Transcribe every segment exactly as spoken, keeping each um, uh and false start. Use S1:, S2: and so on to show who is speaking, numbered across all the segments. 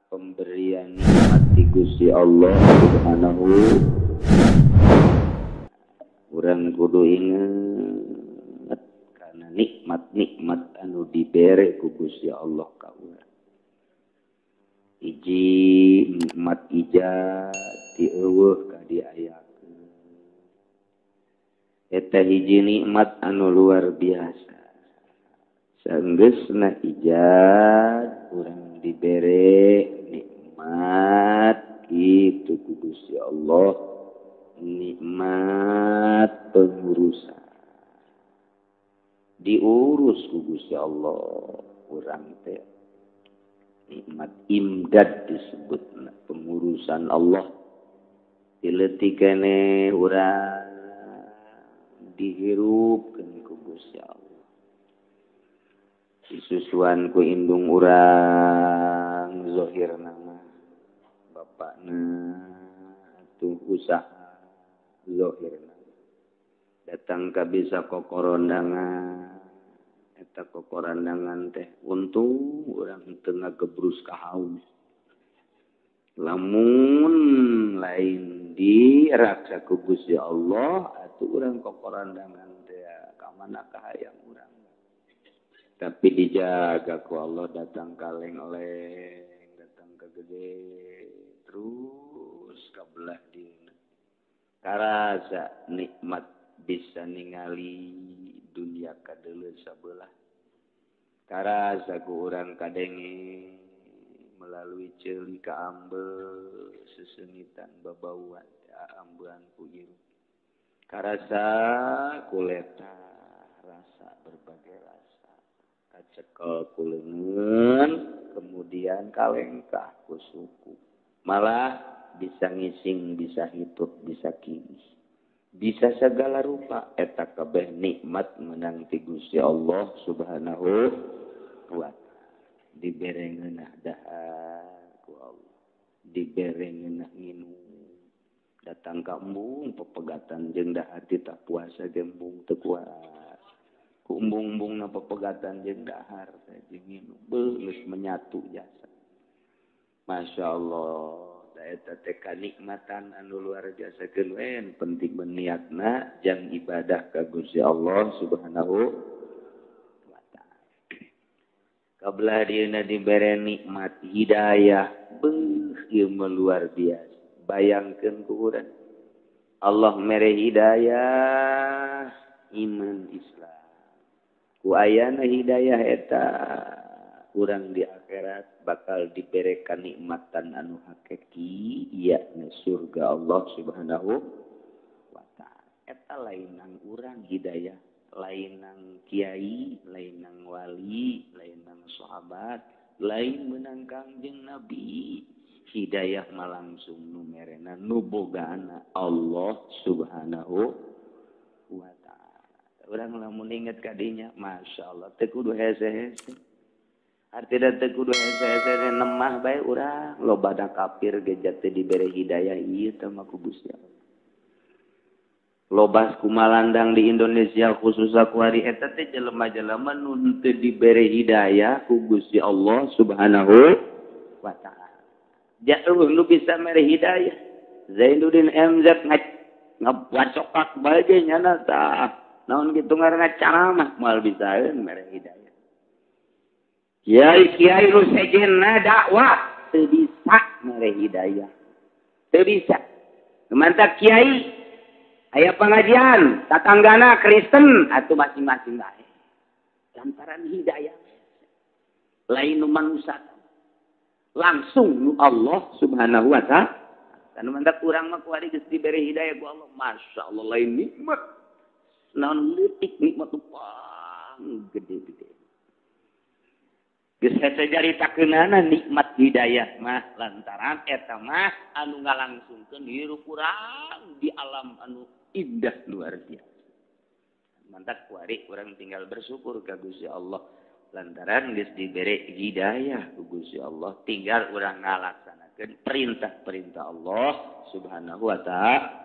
S1: pemberian nikmat di Gusti Allah Subhanahu. Urang kudu inget karena nikmat-nikmat anu dibere ku Gusti Allah ka urang. Hiji nikmat ijaz ti eueuh ka diayakeun. Eta hiji nikmat anu luar biasa. Saenggeusna ijaz urang dibere nikmat kitu ku Gusti Allah, nikmat pengurusan. Diurus ku Gusti Allah urang teh. Nikmat imdad disebutna pengurusan Allah. Dileutik keneh urang dihirupkeun ku Gusti Allah. Disusuan ku indung urang zahirna mah bapakna atuh usaha zahirna datang ka bisa kokorondangan eta kokorondangan teh untung urang teu ngagebrus ka haus. Lamun lain diraksa ku Gusti Allah atuh urang kokorondangan teh ka mana ka hayang urang. Tapi dijaga ku Allah, datang kaleng-leng, datang ke gede, terus kabelah dina. Karasa nikmat bisa ningali dunia kadeuleu sabelah. Karasa ku urang kadenge melalui ceuli ka ambeul seseunitan babauan ambean ku ieu. Karasa kuleta rasa berbagai rasa. Cekel kuleungeun kemudian kalengkah ku suku malah bisa ngising bisa hidup bisa kinis bisa segala rupa eta kabeh nikmat menang ti Gusti Allah Subhanahu wa taala. Dibere ngeunah dahar ku Allah, dibere ngeunah nginum, datang ka embung pepegatan jeung dahar ti tak puasa jeung embung teu kuat. Kumbung-umbung na pepegatan jeung dahar jeung minum beus menyatu jasa. Masya Allah, eta teh kanikmatan anu luar biasa keun penting berniatna jang ibadah ka Gusti Allah Subhanahu wa taala. Kabelah dieuna dibere nikmat hidayah, beuh ieu luar biasa. Bayangkeun ku urang. Allah mere hidayah iman Islam. Ku ayana hidayah eta urang di akhirat bakal dibere kanikmatan anu hakiki yakni surga Allah Subhanahu wa taala. Eta lainang urang hidayah, lainang kiai, lainang wali, lainang sahabat, lain meunang Kangjeng Nabi. Hidayah mah langsung nu merena nu bogaana Allah Subhanahu wa taala. Urang lamun inget kadinya, Masya Allah, teu kudu hese-hese. Artina teu kudu hese-hese nemah bae urang. Lobana kafir ge jate dibere hidayah ieu teh mah ku Gusti Allah. Lobas kumalandang di Indonesia khususna ku hari eta teh jelema-jelema nu teu dibere hidayah ku Gusti Allah Subhanahu wa taala. Jauh nu bisa mere hidayah. Zainuddin M Z ngabacokak bae ge nyana tah. Naon kitu ngaranna caramah moal bisaeun mere hidayah. Kiai-kiai nu sejenna dakwah teu bisa mere hidayah. Teu bisa. Mantap kiai aya pengajian, tatanggana Kristen atuh masing-masing bae. Lantaran hidayah. Lain nu manusia. Langsung nu Allah Subhanahu wa taala. Anu mantap urang mah ku ari geus dibere hidayah ku Allah, Masya Allah lain nikmat. Naon leutik nikmat upang gede-gede. Geus hese caritakeunana nikmat hidayah mah lantaran eta mah anu ngalangsungkeun hirup urang di alam anu indah luar biasa. Mantap kuari urang tinggal bersyukur ka Gusti Allah lantaran geus dibere hidayah ku Gusti Allah, tinggal urang ngalaksanakeun perintah-perintah Allah Subhanahu wa taala.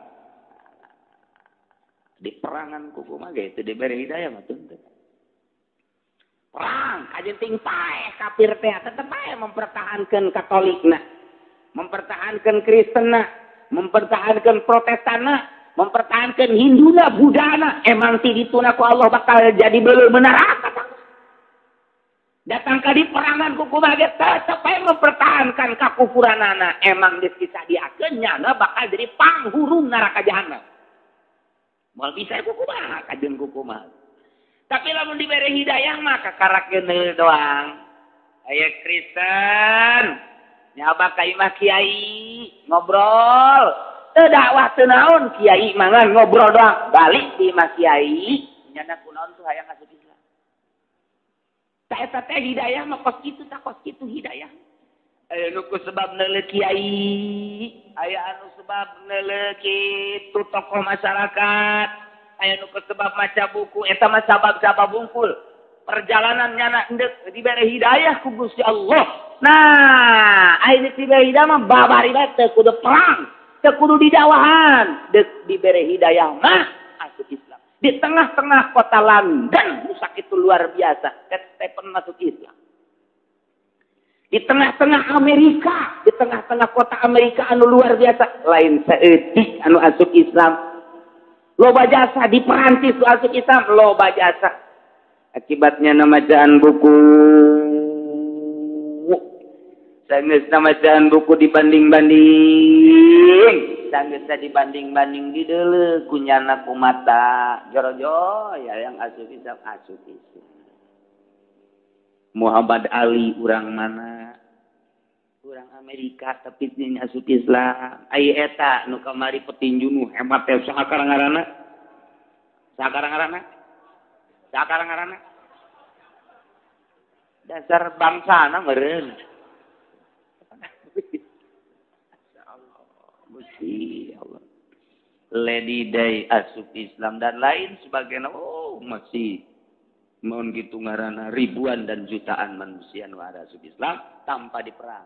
S1: Di perangan kuku mah ge teu dibere hidayah mah teu. Perang, kajen ting pae kafir teh tetep ae mempertahankan Katolikna, mempertahankan Kristenna, mempertahankan Protestanna, mempertahankan Hinduna, Budana. Emang ti dituna ku Allah bakal jadi beuleuh neraka. Datang ka di perangan ku kumaha ge tetep ae mempertahankan kakufuranana. Emang geus disadiakeun nyana bakal jadi panghuru neraka jahanam. Moal bisa ku kumaha kajen ku kumaha. Tapi lamun diberi hidayah mah kakarakeun doang. Aya Kristen, nyaba ka imah kiai ngobrol. Teu dakwah teu naon, kiai mangan ngobrol doang. Balik di imah kiai, nyana kunaon tuh hayang asup Islam. Ta eta teh hidayah mah kos kitu tak kos kitu hidayah. Aya nu ku sebab neuleuh kiai, aya anu sebab neuleuh kitu tokoh masyarakat. Aya nu sebab maca buku eta mah sabab-sabab bungkul. Perjalanan nyana endek dibere hidayah ku Gusti Allah. Nah, aya dibere hidayah mah babari bae teu kudu perang, teu kudu didakwahan, deuk dibere hidayah mah asup Islam. Di tengah-tengah kota London nu sakitu luar biasa, Ted Stephen masuk Islam. Di tengah-tengah Amerika, di tengah-tengah kota Amerika anu luar biasa, lain saeutik anu asup Islam. Loba jasa di Perancis masuk Islam, loba jasa. Akibatnya namajaan buku. Sanggeus namajaan buku dibanding-banding. Sanggeus dibanding-banding di deuleuh kunyana kumata. Jorojo ya yang asup Islam, asup Islam. Muhammad Ali urang mana? Urang Amerika tapi ini asup Islam. Ai eta nu kamari petinju nu hebat teh saha ngaranna? Saha ngaranna? Saha ngaranna? Dasar bangsana meureun. Masyaallah. Gusti Allah. Lady Day asup Islam dan lain sebagainya. Oh, masih mohon gitu ngaranna ribuan dan jutaan manusia nu asup Islam tanpa diperang.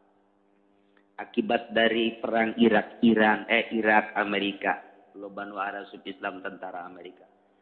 S1: Akibat dari perang Irak Iran eh Irak Amerika loba nu arasup Islam tentara Amerika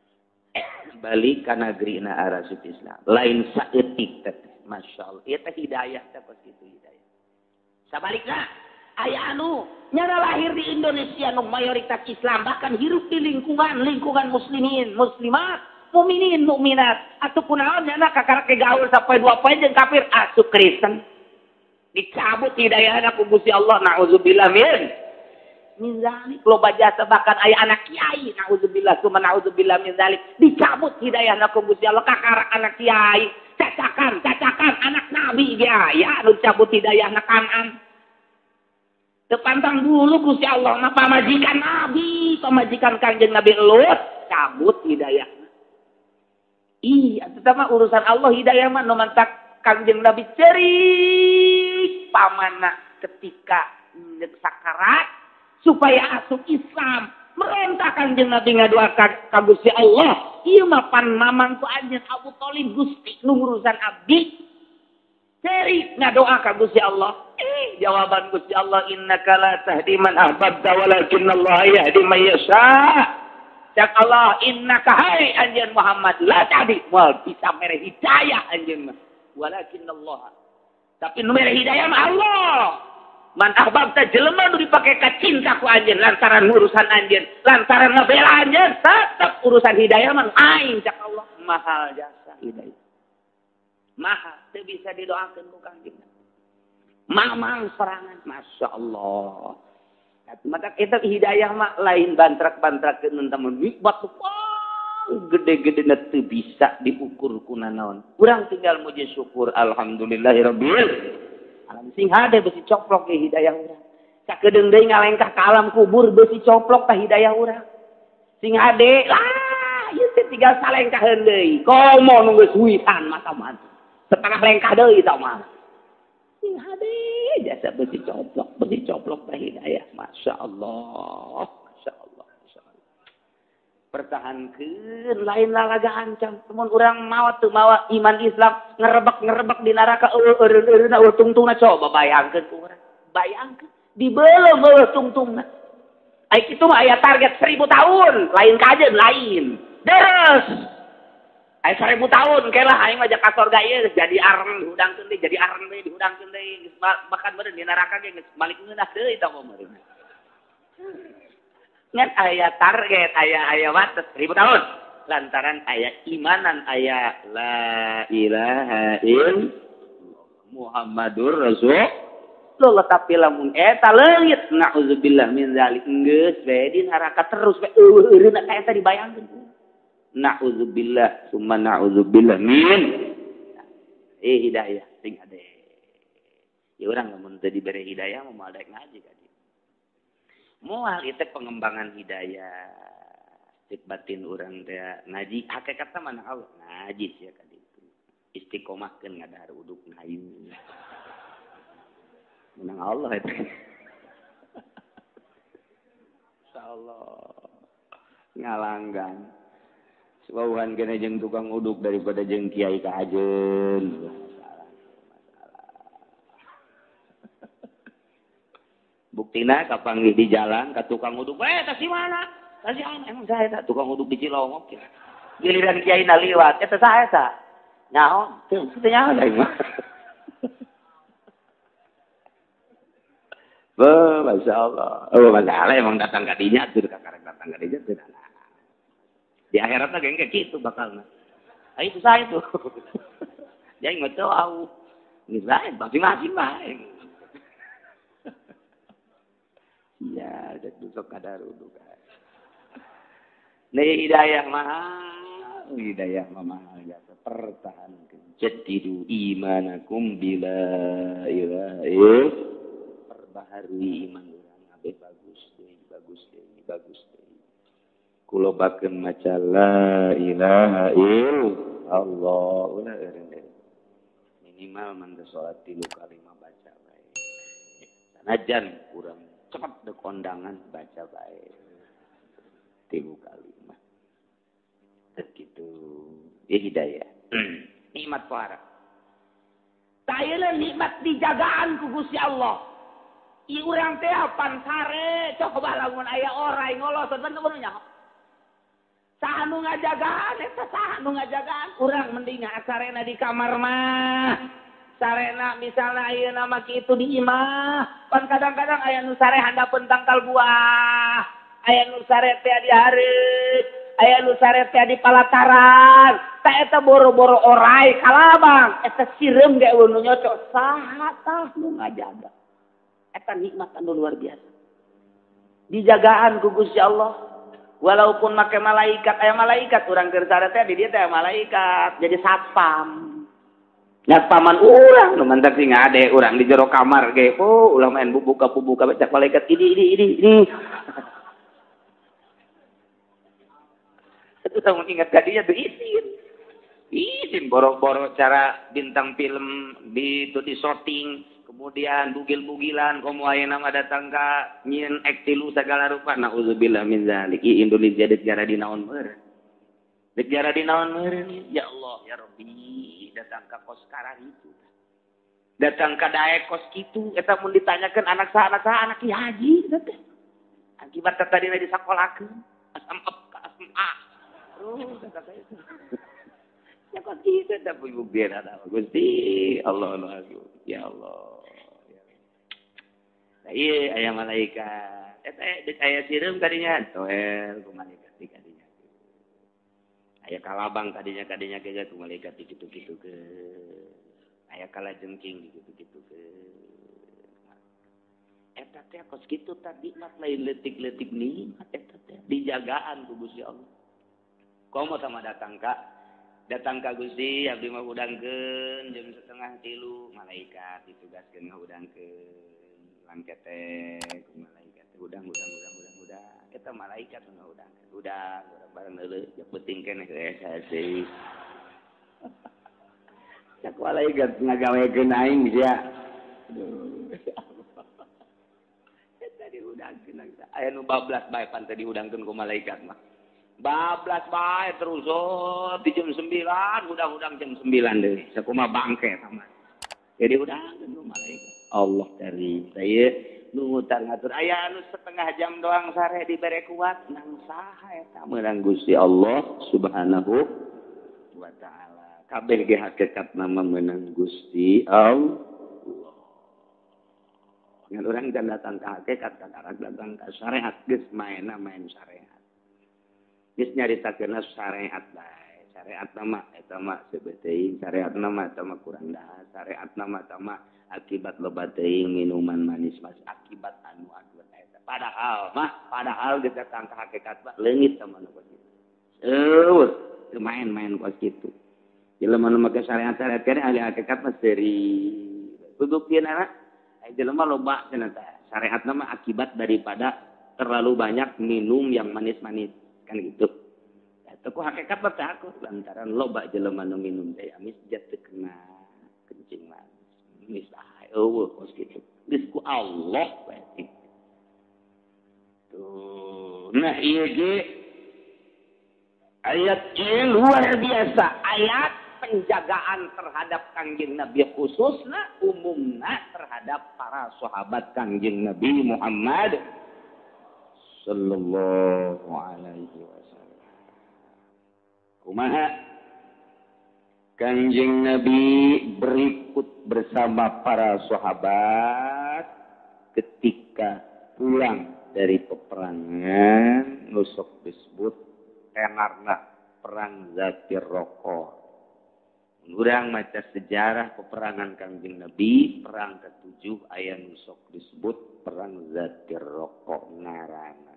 S1: balik ka nagrina arasup Islam lain saeutik teh masyaallah ieu teh hidayah teh pas kitu hidayah sabalikna aya anu nyana lahir di Indonesia nu mayoritas Islam bahkan hirup di lingkungan lingkungan muslimin muslimat mukminin mukminat ataupun naon nyana kakarake gaul sampai dua poin jeung kafir asup Kristen dicabut hidayahna ku Gusti Allah naudzubillah min min zalik loba jasa bahkan aya anak kiai naudzubillah summa naudzubillah min zalik dicabut hidayahna ku Gusti Allah kakarak anak kiai cacakan cacakan anak nabi ge aya anu cabut hidayahna Kanan teu pantang bulu Gusti Allah mah pamajikan nabi pamajikan Kanjeng Nabi Lut cabut hidayahna ih eta mah urusan Allah hidayah mah nu mantak Kanjeng Nabi cerik pamana ketika sakarat supaya asup Islam meronta Kanjeng Nabi ngaduakan ka Gusti Allah ieu mah pan mamang ku anjeun Abu Thalib Gusti nu urusan abdi cerik ngadoa ka Gusti Allah eh jawaban Gusti Allah innaka la tahdi man ahbabta walakinnallaha yahdi man yasha cak Allah innaka hai anjeun Muhammad la tahdi moal bisa mere hidayah anjeun mah walakinnallaha tapi nu mere hidayah mah Allah man ahbabta jelema nu dipake ka cinta ku anjeun lantaran urusan anjeun lantaran ngabela anjeun tetep urusan hidayah mah aing cak Allah mahal jasa hidayah mahal teu bisa didoakeun ku Kanjeng mamang serangan masyaallah maka kita hidayah mah lain bantrak-bantrakeun mun tamun nikmat gede-gede teu bisa diukur kunaon. Urang tinggal muji syukur alhamdulillahirabbil alamin. Sing hade besi coplok ge hidayah urang. Sakedeung deui ngalengkah ka alam kubur besi coplok tah hidayah urang. Sing hade lah ieu teh tinggal salengkaheun deui. Komo nu geus wisan mata mah. Setengah lengkah deui tah mah. Sing hade jasa besi coplok, besi coplok tah hidayah. Masyaallah. Masyaallah. Pertahankeun lain lalaga ancam mun urang mawa teu mawa iman Islam ngerebek-ngerebek di neraka eueuh-eueuhna eueuh tungtungna coba bayangkeun ku urang bayangkeun dibeuleuh eueuh tungtungna ai kitu mah aya target seribu tahun lain kajeun lain deres Aya seribu tahun kelah aing mah jak ka sorga ieu jadi areng dihudangkeun deui, jadi areng deui dihudangkeun deui, geus bahkan meureun di neraka ge geus balik ngeunah deui tah meureun. Ngan aya target, aya aya wates seribu tahun. Lantaran aya imanan aya la ilaha illallah Muhammadur Rasulullah tapi lamun eta leungit naudzubillah min zalik geus we di neraka terus we eueureuna ka eta dibayangkeun. Na'udzubillah summa na'udzubillah min eh hidayah sing ade ya urang lamun teu dibere hidayah moal daek ngaji ka dieu moal ieu teh pengembangan hidayah cek batin urang teh ngaji hakikatna mana Allah ngaji sia ka ditu istiqomahkeun ngadahar uduk naim menang Allah eta insyaallah ngalanggan Sebauhan kena jeung tukang uduk daripada jeung kiai ka ajeun. Masalah, masalah. Buktina kapanggih di jalan ka tukang uduk, "Eh, tah si mana?" "Tah si ana." "Emang saha eta tukang uduk di Cilongok?" Giliran kiai na liwat, "Eta saha eta?" "Nyaho?" "Teu, teu nyaho da mah." Wah, masyaallah. Oh, masalah emang datang ka dinya atuh ka karek datang ka dinya teu. Di akhiratnya kayak kayak gitu bakalnya. Ah itu saya tuh. Dia nggak tahu. Ini saya masing-masing main. Ya, ada dusuk kadar uduk. Nih hidayah mahal, hidayah mahal ya. Pertahankan. Jadidu imanakum bila ilaha illallah. Perbaharui iman orang. Abe bagus deh, bagus deh, bagus deh. Kulo bakeun maca la ilaha illallah ulah eureun minimal mangga salat tilu kali mah baca bae sanajan urang cepet dek kondangan baca bae tilu kali mah teh kitu ieu hidayah nikmat para tayeuna nikmat dijagaan ku Gusti Allah ieu urang teh pan sare coba lamun aya orai ngolosot bener-bener nyaho saha nu ngajagaan eta saha nu ngajagaan urang mending sarena di kamar mah sarena misalna ayeuna mah kitu di imah pan kadang-kadang aya nu sare handapeun tangkal buah aya nu sare teh di hareup aya nu sare teh di palataran tah eta boro-boro orai kalabang eta sireum ge nu nyocok saha tah nu ngajaga eta nikmat anu luar biasa dijagaan ku Gusti Allah. Walaupun make malaikat, aya malaikat urang keur sare teh di dieu teh malaikat jadi satpam. Satpaman urang nu mantak sing ngade urang di jero kamar ge, oh ulah main bubuka-bubuka baca malaikat ini ini ini ini. Itu tong ingat kadinya tuh izin. Izin boro-boro cara bintang film di itu di shooting. Kemudian bugil-bugilan komo ayeuna mah datang ka nyieun ek tilu sagala rupa naudzubillah min zalik i Indonesia dek jara di naon meureun dek jara di naon meureun ya Allah ya Rabbi datang ka kos karang itu datang ka daek kos kitu eta mun ditanyakeun anak saha anak saha anak Ki Haji teh akibat tadina disakolakeun asam ep ka asam a oh kata itu ya kok kitu teh ibu biar ada Gusti Allah ya Allah iya aya malaikat eta deuk aya sireum kadinya toel ku malaikat di kadinya aya kalabang kadinya kadinya ge ku malaikat kitu-kitu ke aya kalajengking kitu-kitu ke eta teh kos kitu tadi mat lain leutik-leutik nikmat eta teh dijagaan ku Gusti Allah komo sama datang ka datang ka Gusti abdi mah udangkeun jam setengah tilu malaikat ditugaskeun ngudangkeun ketek malaikat udang udang udang udang udang kita malaikat nu udang udang bareng deuleu jeung penting keneh ke sih cak malaikat ngagawekeun aing sia eta diudangkeun aya nu bablas bae pan teh diudangkeun ku malaikat mah bablas bae terus oh di jam sembilan udang-udang jam sembilan deui sakumaha bangke sama jadi udangkeun ku malaikat Allah dari saya nuhutan ngatur aya anu setengah jam doang sare dibere kuat nang saha eta meunang Gusti Allah Subhanahu wa ta'ala. Kabeh ge hakikat nama menang Gusti Allah. Ngan urang can datang ka hakikat kakarang datang ka syariat geus maena main syariat. Geus nyaritakeun syariat bae. Syariat nama eta mah sebeteuing syariat nama eta mah kurang dahar. Syariat nama eta mah akibat loba teuing minuman manis mas akibat anu anu eta. Padahal mah padahal geus datang ka hakikat mah leungit sama nu kitu. Eueuh, teu main-main kos kitu. Jelema nu make syariat-syariat kene ahli hakikat mah seri. Bukieun anak jelema loba cenah teh. Syariat nama akibat daripada terlalu banyak minum yang manis-manis kan gitu. Eta ku hakikat mah teh aku lantaran loba jelema nu minum teh amis jatuh kena kencing manis. Mis ah eueuh kos kitu. Geus ku Allah bae. Tuh, nah ieu ge ayat ini luar biasa. Ayat penjagaan terhadap Kangjeng Nabi khususnya umumnya terhadap para sahabat Kangjeng Nabi Muhammad sallallahu alaihi wasallam. Kumaha Kangjeng Nabi berikut bersama para sahabat ketika pulang dari peperangan nusuk disebut tenarna perang Zatir Roko. Urang maca sejarah peperangan Kangjeng Nabi perang ketujuh aya nu sok disebut perang Zatir Roko ngaranna.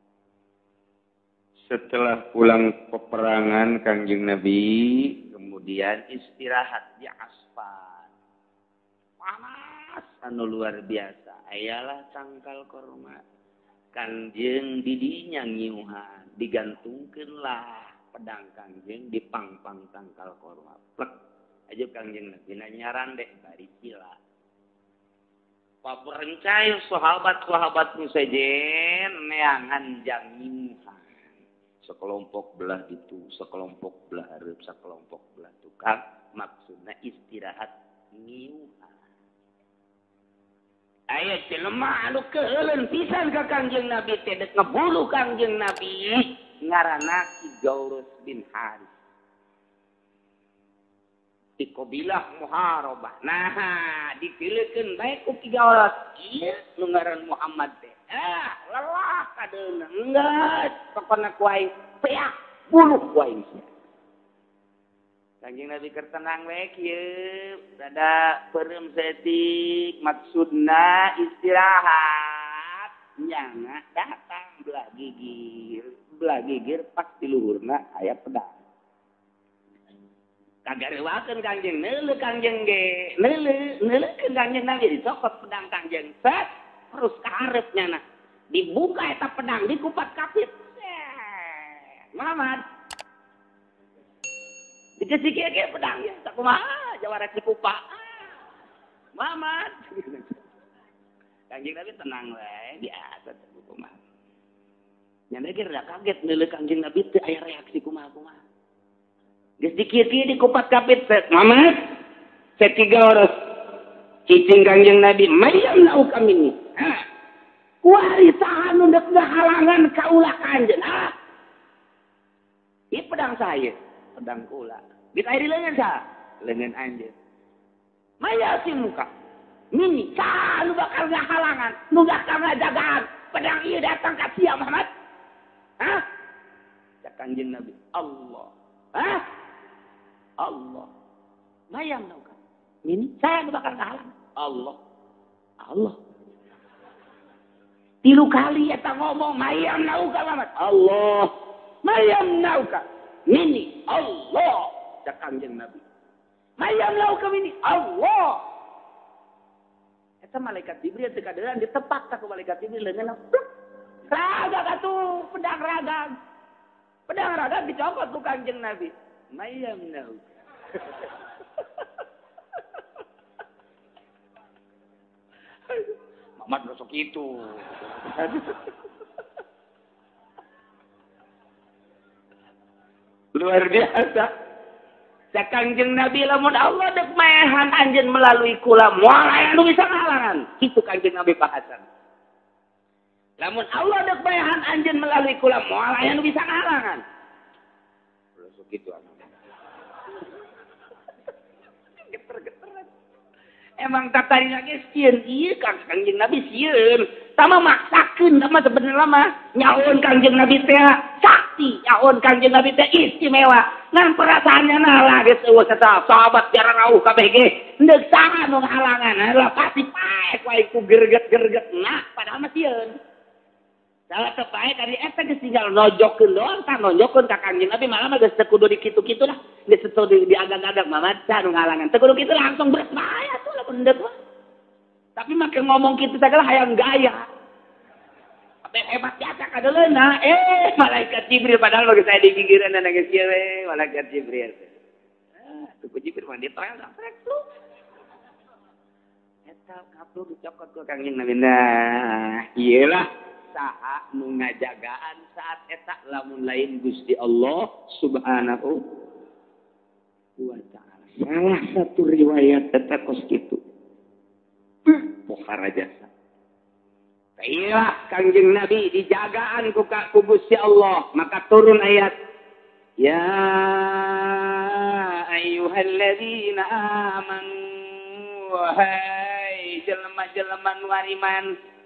S1: Setelah pulang peperangan Kangjeng Nabi kemudian istirahat di asfal. Panas anu luar biasa. Ayalah tangkal korma. Kangjeng didinya ngiuhan digantungkeunlah pedang Kangjeng di pangpang tangkal korma. Plek aja Kangjeng Nabi nyaran deh bari sila. Paberencai sahabat-sahabat musajen neangan jang ngiuhan. Sekelompok belah itu, sekelompok belah hareup, sekelompok belah tukang. Maksudna istirahat ngiuhan. Aya jelema anu keuleun pisan ka Kangjeng Nabi teh dek ngebulu Kangjeng Nabi ngaranna Ki Gaurus bin Haris. Di kabilah Muharabah. Nah, dipilihkeun bae ku Ki Gaurus. Ieu nu ngaran Muhammad teh. Ah, lelah kadeuna. Enggeus pokona ku aing peak buluh ku aing sia. Kangjeng Nabi keur tenang we kieu, rada peureum setik, maksudna istirahat. Nyana datang belah gigir, belah gigir pas di luhurna aya pedang. Kagarewakeun Kangjeng neuleuh Kangjeng ge, neuleuh, neuleuhkeun Kangjeng Nabi dicokot pedang Kangjeng set, terus ka hareup nyana. Dibuka eta pedang dikupat kapit. Muhammad dikasih kaya pedang ya, tak kumaha, jawara cikupa. Muhammad. Kangjeng Nabi tenang we, biasa tak kumaha. Nyana ge rada kaget neuleuh Kangjeng Nabi teu aya reaksi kumaha-kumaha. Geus dikieu-kieu dikupat kapit set, Muhammad. Set Ki Gaurus. Cicing Kangjeng Nabi, "Mayam nau kami ni." Hah. Kuari saha nu deuk halangan ka ulah Kangjeng. Ah. Ieu pedang saya, pedang kula. Di air leungeun sa, leungeun anjeun. Maya si muka. Mini ka nu bakal ngahalangan, nu bakal ngajagaan. Pedang ieu datang ka sia Muhammad. Hah? Cak Kangjeng Nabi, Allah. Hah? Allah. Mayang nu ka. Mini saya nu bakal ngahalangan. Allah. Allah. Tilu kali eta ngomong mayang nu ka Muhammad. Allah. Mayang nu ka. Mini Allah. Cak Kangjeng Nabi. Mayam lau kami ini Allah. Eta malaikat Jibril teu kaderan ditepak ka ku malaikat Jibril leungeunna. Raga katuh pedang raga. Pedang raga dicokot ku Kangjeng Nabi. Mayam lau. Mamat rasa kitu. Luar biasa. Cak Kangjeng Nabi lamun Allah dek maehan anjeun melalui kula moal aya nu bisa ngahalangan. Kitu Kangjeng Nabi bahasan. Lamun Allah dek maehan anjeun melalui kula moal aya nu bisa ngahalangan. Terus kitu anu. emang tatari lagi sieun ieu kang Kangjeng Nabi sieun sama maksakeun sama sebenarnya mah nyaon Kangjeng Nabi teh sakti nyaon Kangjeng Nabi teh istimewa ngan perasaannya nalah geus eueuh eta sahabat jarang rawuh kabeh ge deuk saha nu ngahalangan lah pasti paek wae ku gerget-gerget nah padahal mah sieun salah tepae dari eta geus tinggal nojokeun doang tah nojokeun ka Kangjeng Nabi malah mah geus teu kudu dikitu-kitu lah geus teu diagak-agak mamaca nu ngahalangan teu kudu kitu langsung beres bae atuh lamun deuk mah tapi make ngomong kitu sagala hayang gaya apa hebat biasa kadaleuna eh malaikat Jibril padahal bagi saya digigireun dan geus kieu we malaikat Jibril ah tuh Jibril mah ditoel samprek lu eta kaplu dicokot ku Kangjeng Nabi nah ieu lah saha nu ngajagaan saat eta lamun lain Gusti Allah Subhanahu wa taala. Salah satu riwayat eta kos kitu. Bukhara jasa. Kailah Kangjeng Nabi dijagaan ku ka ku Gusti Allah, maka turun ayat ya ayyuhalladzina amanu wahai jelema-jelema nu ariman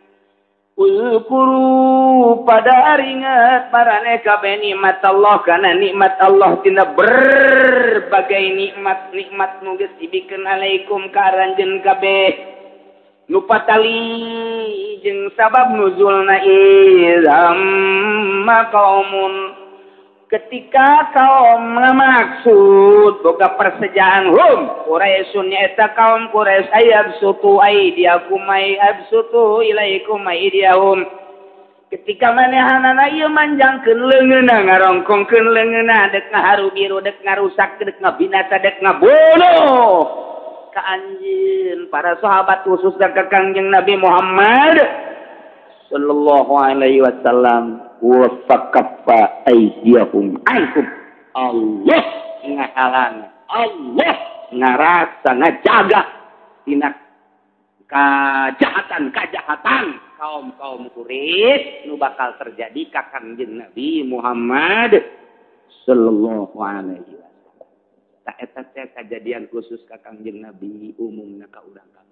S1: Uzkuru pada ingat marane kabeh nikmat Allah kana nikmat Allah tina berbagai nikmat-nikmat nu geus dibikeun alaikum ka aranjeun kabeh nu patali jeung sabab nuzulna izam qaumun ketika kaum ngamaksud boga persejaan hum Quraisyun nyaeta kaum Quraisy ayab sutu aidiakum ay absutu ilaikum aidiyahum ketika manehanana ieu manjangkeun leungeunna ngarongkongkeun leungeunna dek ngaharu biru dek ngarusak dek ngabinasa dek ngabunuh ka anjeun para sahabat khusus ka Kangjeng Nabi Muhammad sallallahu alaihi wasallam wa fakaffa aydiyahum ankum Allah ngahalang Allah ngarasa ngajaga tina kajahatan kajahatan kaum-kaum Quraisy nu bakal terjadi ka Kangjeng Nabi Muhammad sallallahu alaihi wasallam ta eta teh kejadian khusus ka Kangjeng Nabi umumna ka urang kabeh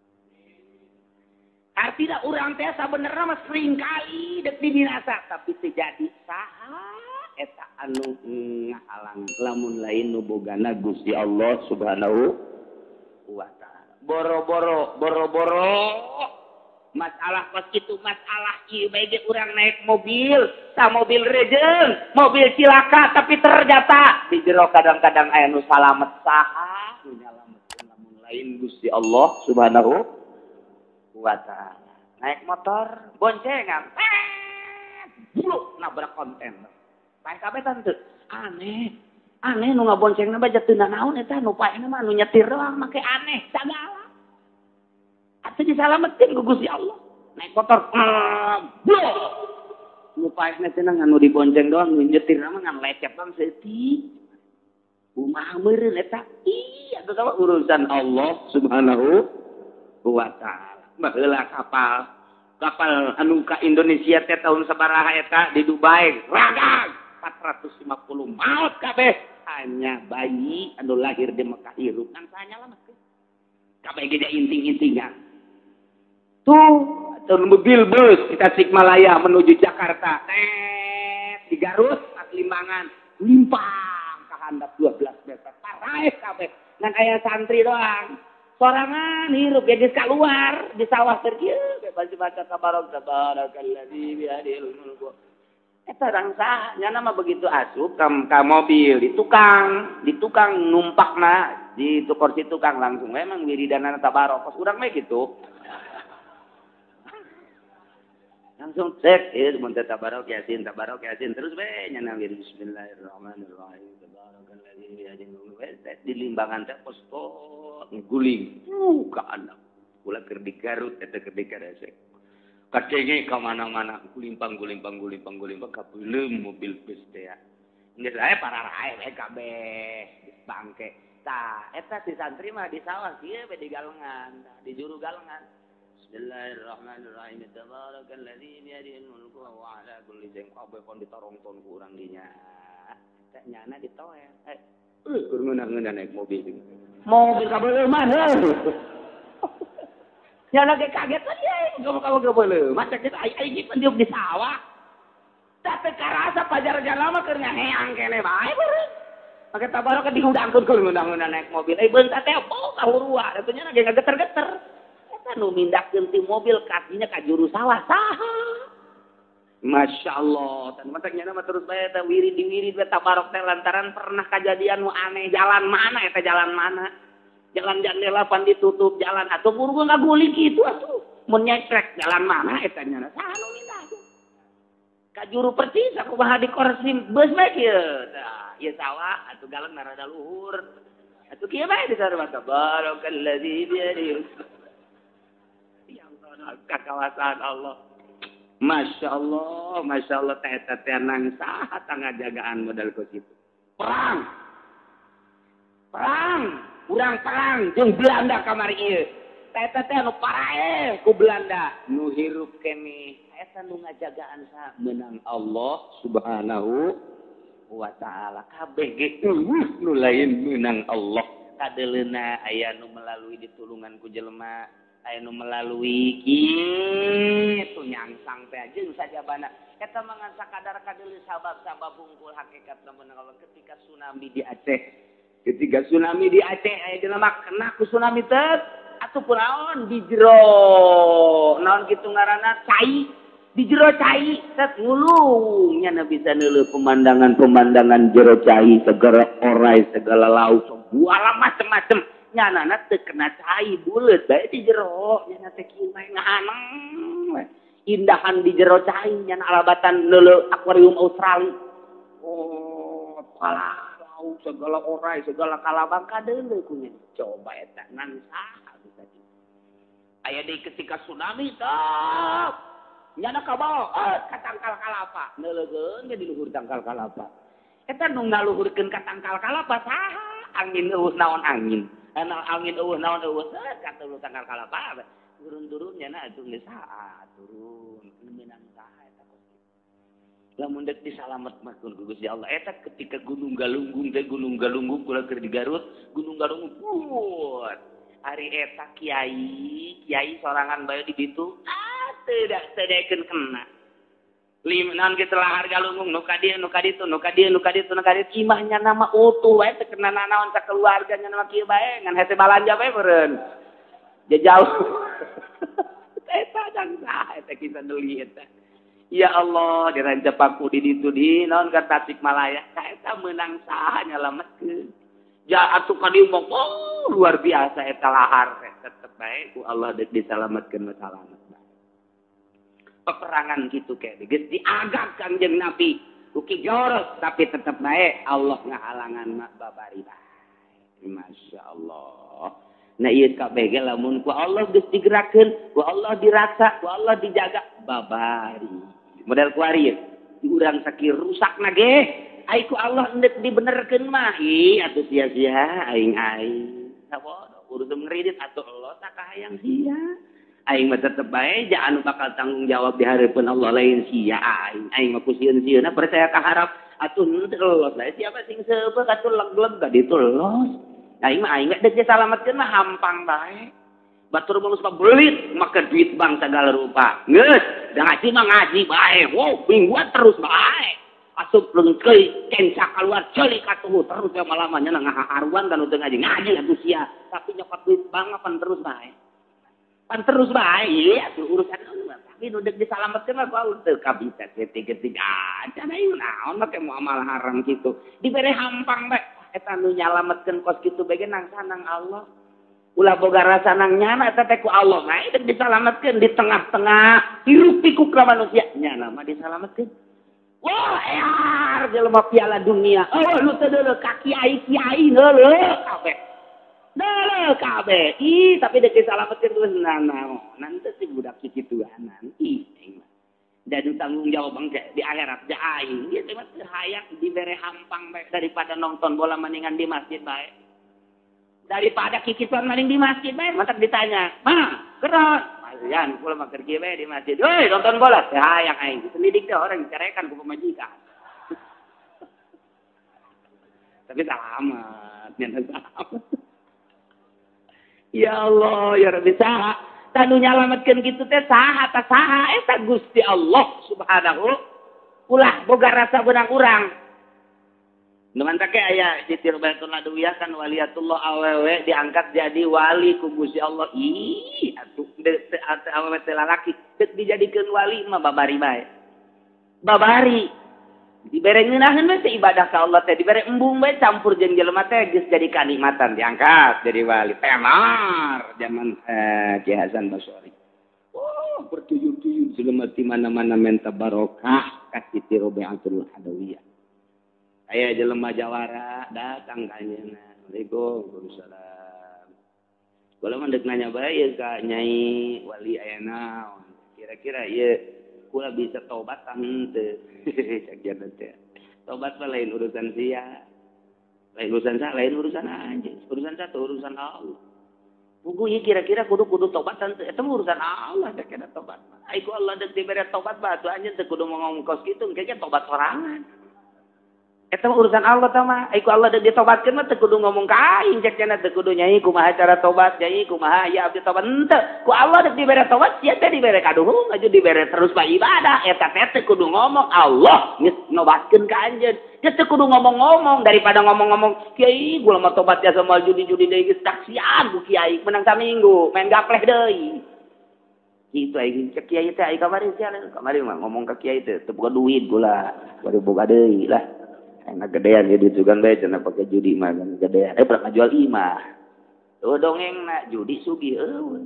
S1: artinya urang teh sabenerna mah sering kali dek dibinasa tapi terjadi saha eta anu ngahalang lamun lain nu bogana Gusti Allah Subhanahu wa taala boro-boro boro-boro masalah pas kitu masalah ieu bae ge urang naik mobil sa mobil rejeun mobil cilaka tapi ternyata di jero kadang-kadang aya nu salamet saha nu nyalametkeun lamun lain Gusti Allah Subhanahu wa ta'ala naik motor boncengan buluk nabrak kontainer pae kabeh tante aneh aneh nu ngaboncengna bae teu naon eta nu paena mah nu nyetir doang make aneh sagala atuh disalametkeun ku Gusti Allah naik motor buluk nu paena teh nganu dibonceng doang nu nyetir mah ngan lecet bang seutik kumaha meureun eta ih atuh urusan Allah Subhanahu wa ta'ala baheula kapal kapal anu ka Indonesia teh tahun sabaraha eta di Dubai ragang empat ratus lima puluh maut kabeh hanya bayi anu lahir di Mekah hirup kan sahanya lah mah kabeh ge inting-intingan tuh atau mobil bus di Tasikmalaya menuju Jakarta tet di Garut pas limbangan limpang ka handap dua belas meter paraeh kabeh ngan aya santri doang sorangan hirup ya geus keluar di sawah keur kieu bebas baca tabarok tabarakalladzi biyadihil mulku eta urang saha nyana mah begitu asup ka, ka mobil di tukang di tukang numpakna di kursi tukang langsung memang wiridanana tabarok kos urang mah kitu langsung cek ieu mun teh tabarok yasin tabarok yasin terus we nyana bismillahirrahmanirrahim tabarakalladzi biyadihil mulku di limbangan teh posto guling uh ka anak ulah keur di Garut eta keur di Karesek kacenge ka mana-mana gulimpang gulimpang gulimpang gulimpang ka peuleum mobil bus teh geus aya pararae we kabeh bangke tah eta si santri mah di sawah kieu we di galengan di juru galengan bismillahirrahmanirrahim tabarakalladzi biyadihil mulku wa ala kulli syai'in qadir kon ditarongton ku urang dinya eta nyana ditoel eh uh, keur ngeunah-ngeunah naik mobil mobil kabel mana Ya lagi kaget aja, kamu-kamu gak boleh. Masa kita aing pun diuk di sawah. Tapi karasa pajar lama keur ngaheang kene bae beureun. Make tabarok dihudangkeun keur ngundang-undang naik mobil. Eh beunta teh po kahurua, atunya lagi ngageter-geter. Eta nu mindahkeun ti mobil kakinya ka juru sawah saha? Masya Allah, tan mataknya nama terus bae teh wirid diwirid we tabarok teh lantaran pernah kejadian nu aneh. Jalan mana eta jalan mana? Jalan jendela pan ditutup jalan atuh buru ngagulik kitu atuh. Mun nyetrek jalan mana eta nya? Saha nu mindah? Ka juru persis aku baha di korsi beus bae kieu. Tah, ieu sawah atuh galang narada luhur. Atuh kieu bae di sarua tabarakalladzi bi yadihi. Yang ka kawasan Allah. Masya Allah, Masya Allah, teh teh nang saha tangajagaan modal ku kitu. Perang. Perang, urang perang jeung Belanda kamari ieu. Teh teh anu parae ku Belanda nu hirup kene eta nu ngajagaan saha menang Allah Subhanahu wa taala. Kabeh ge nu lain menang Allah. Kadeleuna aya nu melalui ditulungan ku jelema. Anu melalui kitu nyangsang teh jeung sajabana eta mah ngan sakadar kadeuleu sabab-sabab bungkul hakikat menang Allah ketika tsunami di Aceh. Ketika tsunami di Aceh aya jelema kena ku tsunami teh atuh naon di jero naon kitu ngaranna cai di jero cai set ngulung nya bisa neuleuh pemandangan-pemandangan jero cai segala orai segala laut segala macem-macem nyanana teu kena cai buleut bae di jero nyana teh kieu mah ngahaneng indahan di jero cai nyana alabatan neuleuh akuarium Australia. Oh pala laut segala orai segala kalabang kadeuleuh ku nya coba eta nan saha bisa di aya deui ketika tsunami teh nyana ka bawah eh ka tangkal kalapa neuleugeun ge di luhur tangkal kalapa eta nu ngaluhurkeun ka tangkal kalapa saha angin eueuh naon angin ana angin eueuh naon eueuh teh kata lu tanggal kalapa turun-turun nya na atuh geus saha turun menang saha eta lamun deuk disalametkeun ku Gusti Allah eta ketika Gunung Galunggung teh Gunung Galunggung kula keur di Garut Gunung Galunggung put hari eta kiai kiai sorangan bae di ditu ah teu da sedekeun kena limanan kita lahar galunggung nu ka dieu nu ka ditu nu ka dieu nu ka ditu nu ka ditu imahnya nama utuh wae teu kena nanaon sakeluarganya nama kieu bae ngan hese balanja bae meureun jauh eta jang saha eta kisah deui eta ya Allah dirancep aku di ditu di naon ka Tasikmalaya ka eta meunang saha nyalametkeun ja atuh ka dieu mah oh luar biasa eta lahar tetep bae ku Allah deuk disalametkeun we salamet peperangan gitu kayak geus diagak Kangjeng Nabi uki joros tapi tetap baik Allah ngahalangan mak babari bae Masya Allah. Nah ieu kabeh ge lamun ku Allah geus digerakeun ku Allah dirasa ku Allah dijaga babari model ku ari di urang sakieu rusakna ge ai ku Allah hendak dibenerkeun mah ih atuh sia-sia aing aing sabodo urusan ngridit atuh Allah tak kahayang sia aing mah tetep bae ja anu bakal tanggung jawab di hareupeun Allah lain sia aing aing mah kusieun-sieuna percaya ka harap atuh henteu los bae siapa sing seubeuh atuh leg-leg ka ditu los aing mah aing geus disalametkeun mah hampang bae batur mah geus belit make duit bank sagala rupa geus da ngaji mah ngaji bae wow mingguan terus bae asup leungkeuy kenca kaluar ceulik atuh terus ya malamanya ngaharuan kan teu ngaji ngaji atuh sia tapi nyokot duit bank apa terus bae pan terus bae ya tuh urusan tapi nu deuk disalametkeun mah kudu teu kabisa ketik-ketik aja da ieu naon make muamalah haram kitu dibere hampang bae eta nu nyalametkeun kos kitu bae nang sanang Allah ulah boga rasa nang nyana eta teh ku Allah bae deuk disalametkeun di tengah-tengah hiruk pikuk ka manusia nyana mah disalametkeun wah ear jelema piala dunia oh lu teh deuleu ka kiai-kiai heuleuh kabeh Dale kabeh, ih tapi dek disalametkeun terus nanaon. Nanti si budak kikituan nanti. Dan tanggung jawab engke di akhirat ja aing. Ieu teh mah teu hayang dibere hampang bae daripada nonton bola mendingan di masjid bae. Daripada kikituan mending di masjid bae, mantak ditanya. "Mang, keron?" Yan, kula mah keur kieu bae di masjid. "Hei, nonton bola." Teu hayang aing. Sendidik teh orang dicerekan ku pamajikan. Tapi selamat, nyana selamat. Ya Allah, ya Rabbi saha Tanu nyalametkeun kitu teh saha ta saha eta Gusti Allah Subhanahu ulah boga rasa beunang urang. Nu mantake aya di Tirbatul Adawiyah kan waliatullah awewe diangkat jadi wali ku Gusti Allah. Ih atuh awewe teh lalaki teu dijadikeun wali mah babari bae. Babari dibere ngeunaheun we teh ibadah ka Allah teh dibere embung we campur jeung jelema teh geus jadi kanikmatan diangkat jadi wali. Tenar zaman eh, Ki Hasan Basori. Oh bertuyur-tuyur jelema di mana-mana menta barokah ka Siti Robiatul Adawiyah. Aya jelema jawara datang ka anjeunna. Assalamualaikum Waalaikumsalam. Kula mah deuk nanya bae ka Nyai wali aya naon. Kira-kira ieu kula bisa tobatan teu. Sakian teh. Tobat mah lain urusan sia. Lain urusan sa, lain urusan anjeun. Urusan sa teu urusan Allah. Pugu ieu kira-kira kudu kudu tobatan teu. Eta mah urusan Allah da kana tobat mah. Ai ku Allah deuk dibere tobat bah atuh anjeun teu kudu ngomong kos kitu engke tobat sorangan. Eta mah urusan Allah tah mah. Ai ku Allah deuk ditobatkeun mah teu kudu ngomong ka aing cek cenah teu kudu nyai kumaha cara tobat, nyai kumaha ya abdi tobat henteu. Ku Allah deuk dibere tobat sia teh dibere kaduhung aju dibere terus bae ibadah. Eta teh teu kudu ngomong Allah geus nobatkeun ka anjeun. Teu teu kudu ngomong-ngomong daripada ngomong-ngomong kiai gua mah tobat ya sama judi-judi deui geus taksian ku kiai menang saminggu main gapleh deui. Gitu aing cek kiai teh ai kamari sia kamari mah ngomong ka kiai teh teu boga duit gula baru boga deui lah. Enak gedean ya duit juga bae cenah pake judi mah gedean. Eh pernah ngajual imah. Tuh dongengna judi sugih eueuh.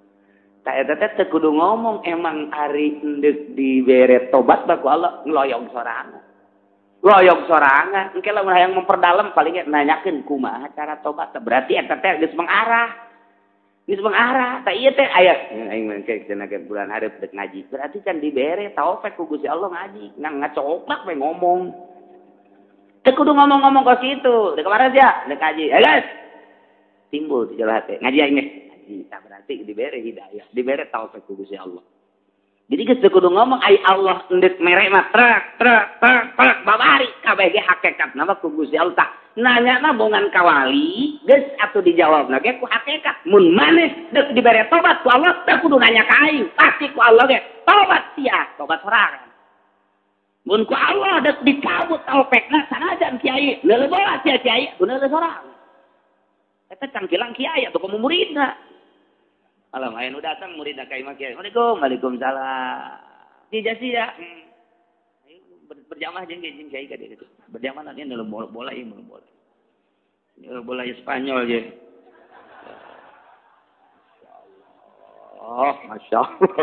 S1: Ta eta teh teu kudu ngomong emang ari endek dibere tobat baku Allah ngeloyong sorangan. Loyong sorangan engke lamun hayang memperdalam paling nanyakeun kumaha cara tobat berarti eta teh geus mengarah. Geus mengarah. Ta ieu teh aya aing mah ke cenah ke bulan hareup dek ngaji. Berarti can dibere taufik ku Gusti Allah ngaji. Nang ngacoplak we ngomong. Teu kudu ngomong-ngomong kos kitu. Dek kemarin sia, dek ngaji. Eh guys. Timbul di jalan hati. Ngaji aing geus. Ngaji tak berarti dibere hidayah, dibere taufik ku Gusti Allah. Jadi geus teu kudu ngomong ai Allah endek mere mah trek trek trek trek babari kabeh ge hakikatna mah ku Gusti Allah. Nanyana bongan ka wali, geus atuh dijawabna ge ku hakikat. Mun maneh deuk dibere tobat ku Allah, teu kudu nanya ka aing. Pasti ku Allah ge tobat sia, tobat sorangan. Mun ku Allah deuk dicabut taufekna sanajan kiai leuleuh bola sia kiai bener sorang. Eta cangkilang kiai atuh ka muridna. Alam aya nu datang muridna ka imah kiai. Assalamualaikum, Waalaikumsalam. Dijasi ya. Ayo berjamaah jeung jeung kiai ka dieu. Berjamaah nanti leuleuh bola bola ieu bola. Ieu bola Spanyol ye. Oh, Masya Allah.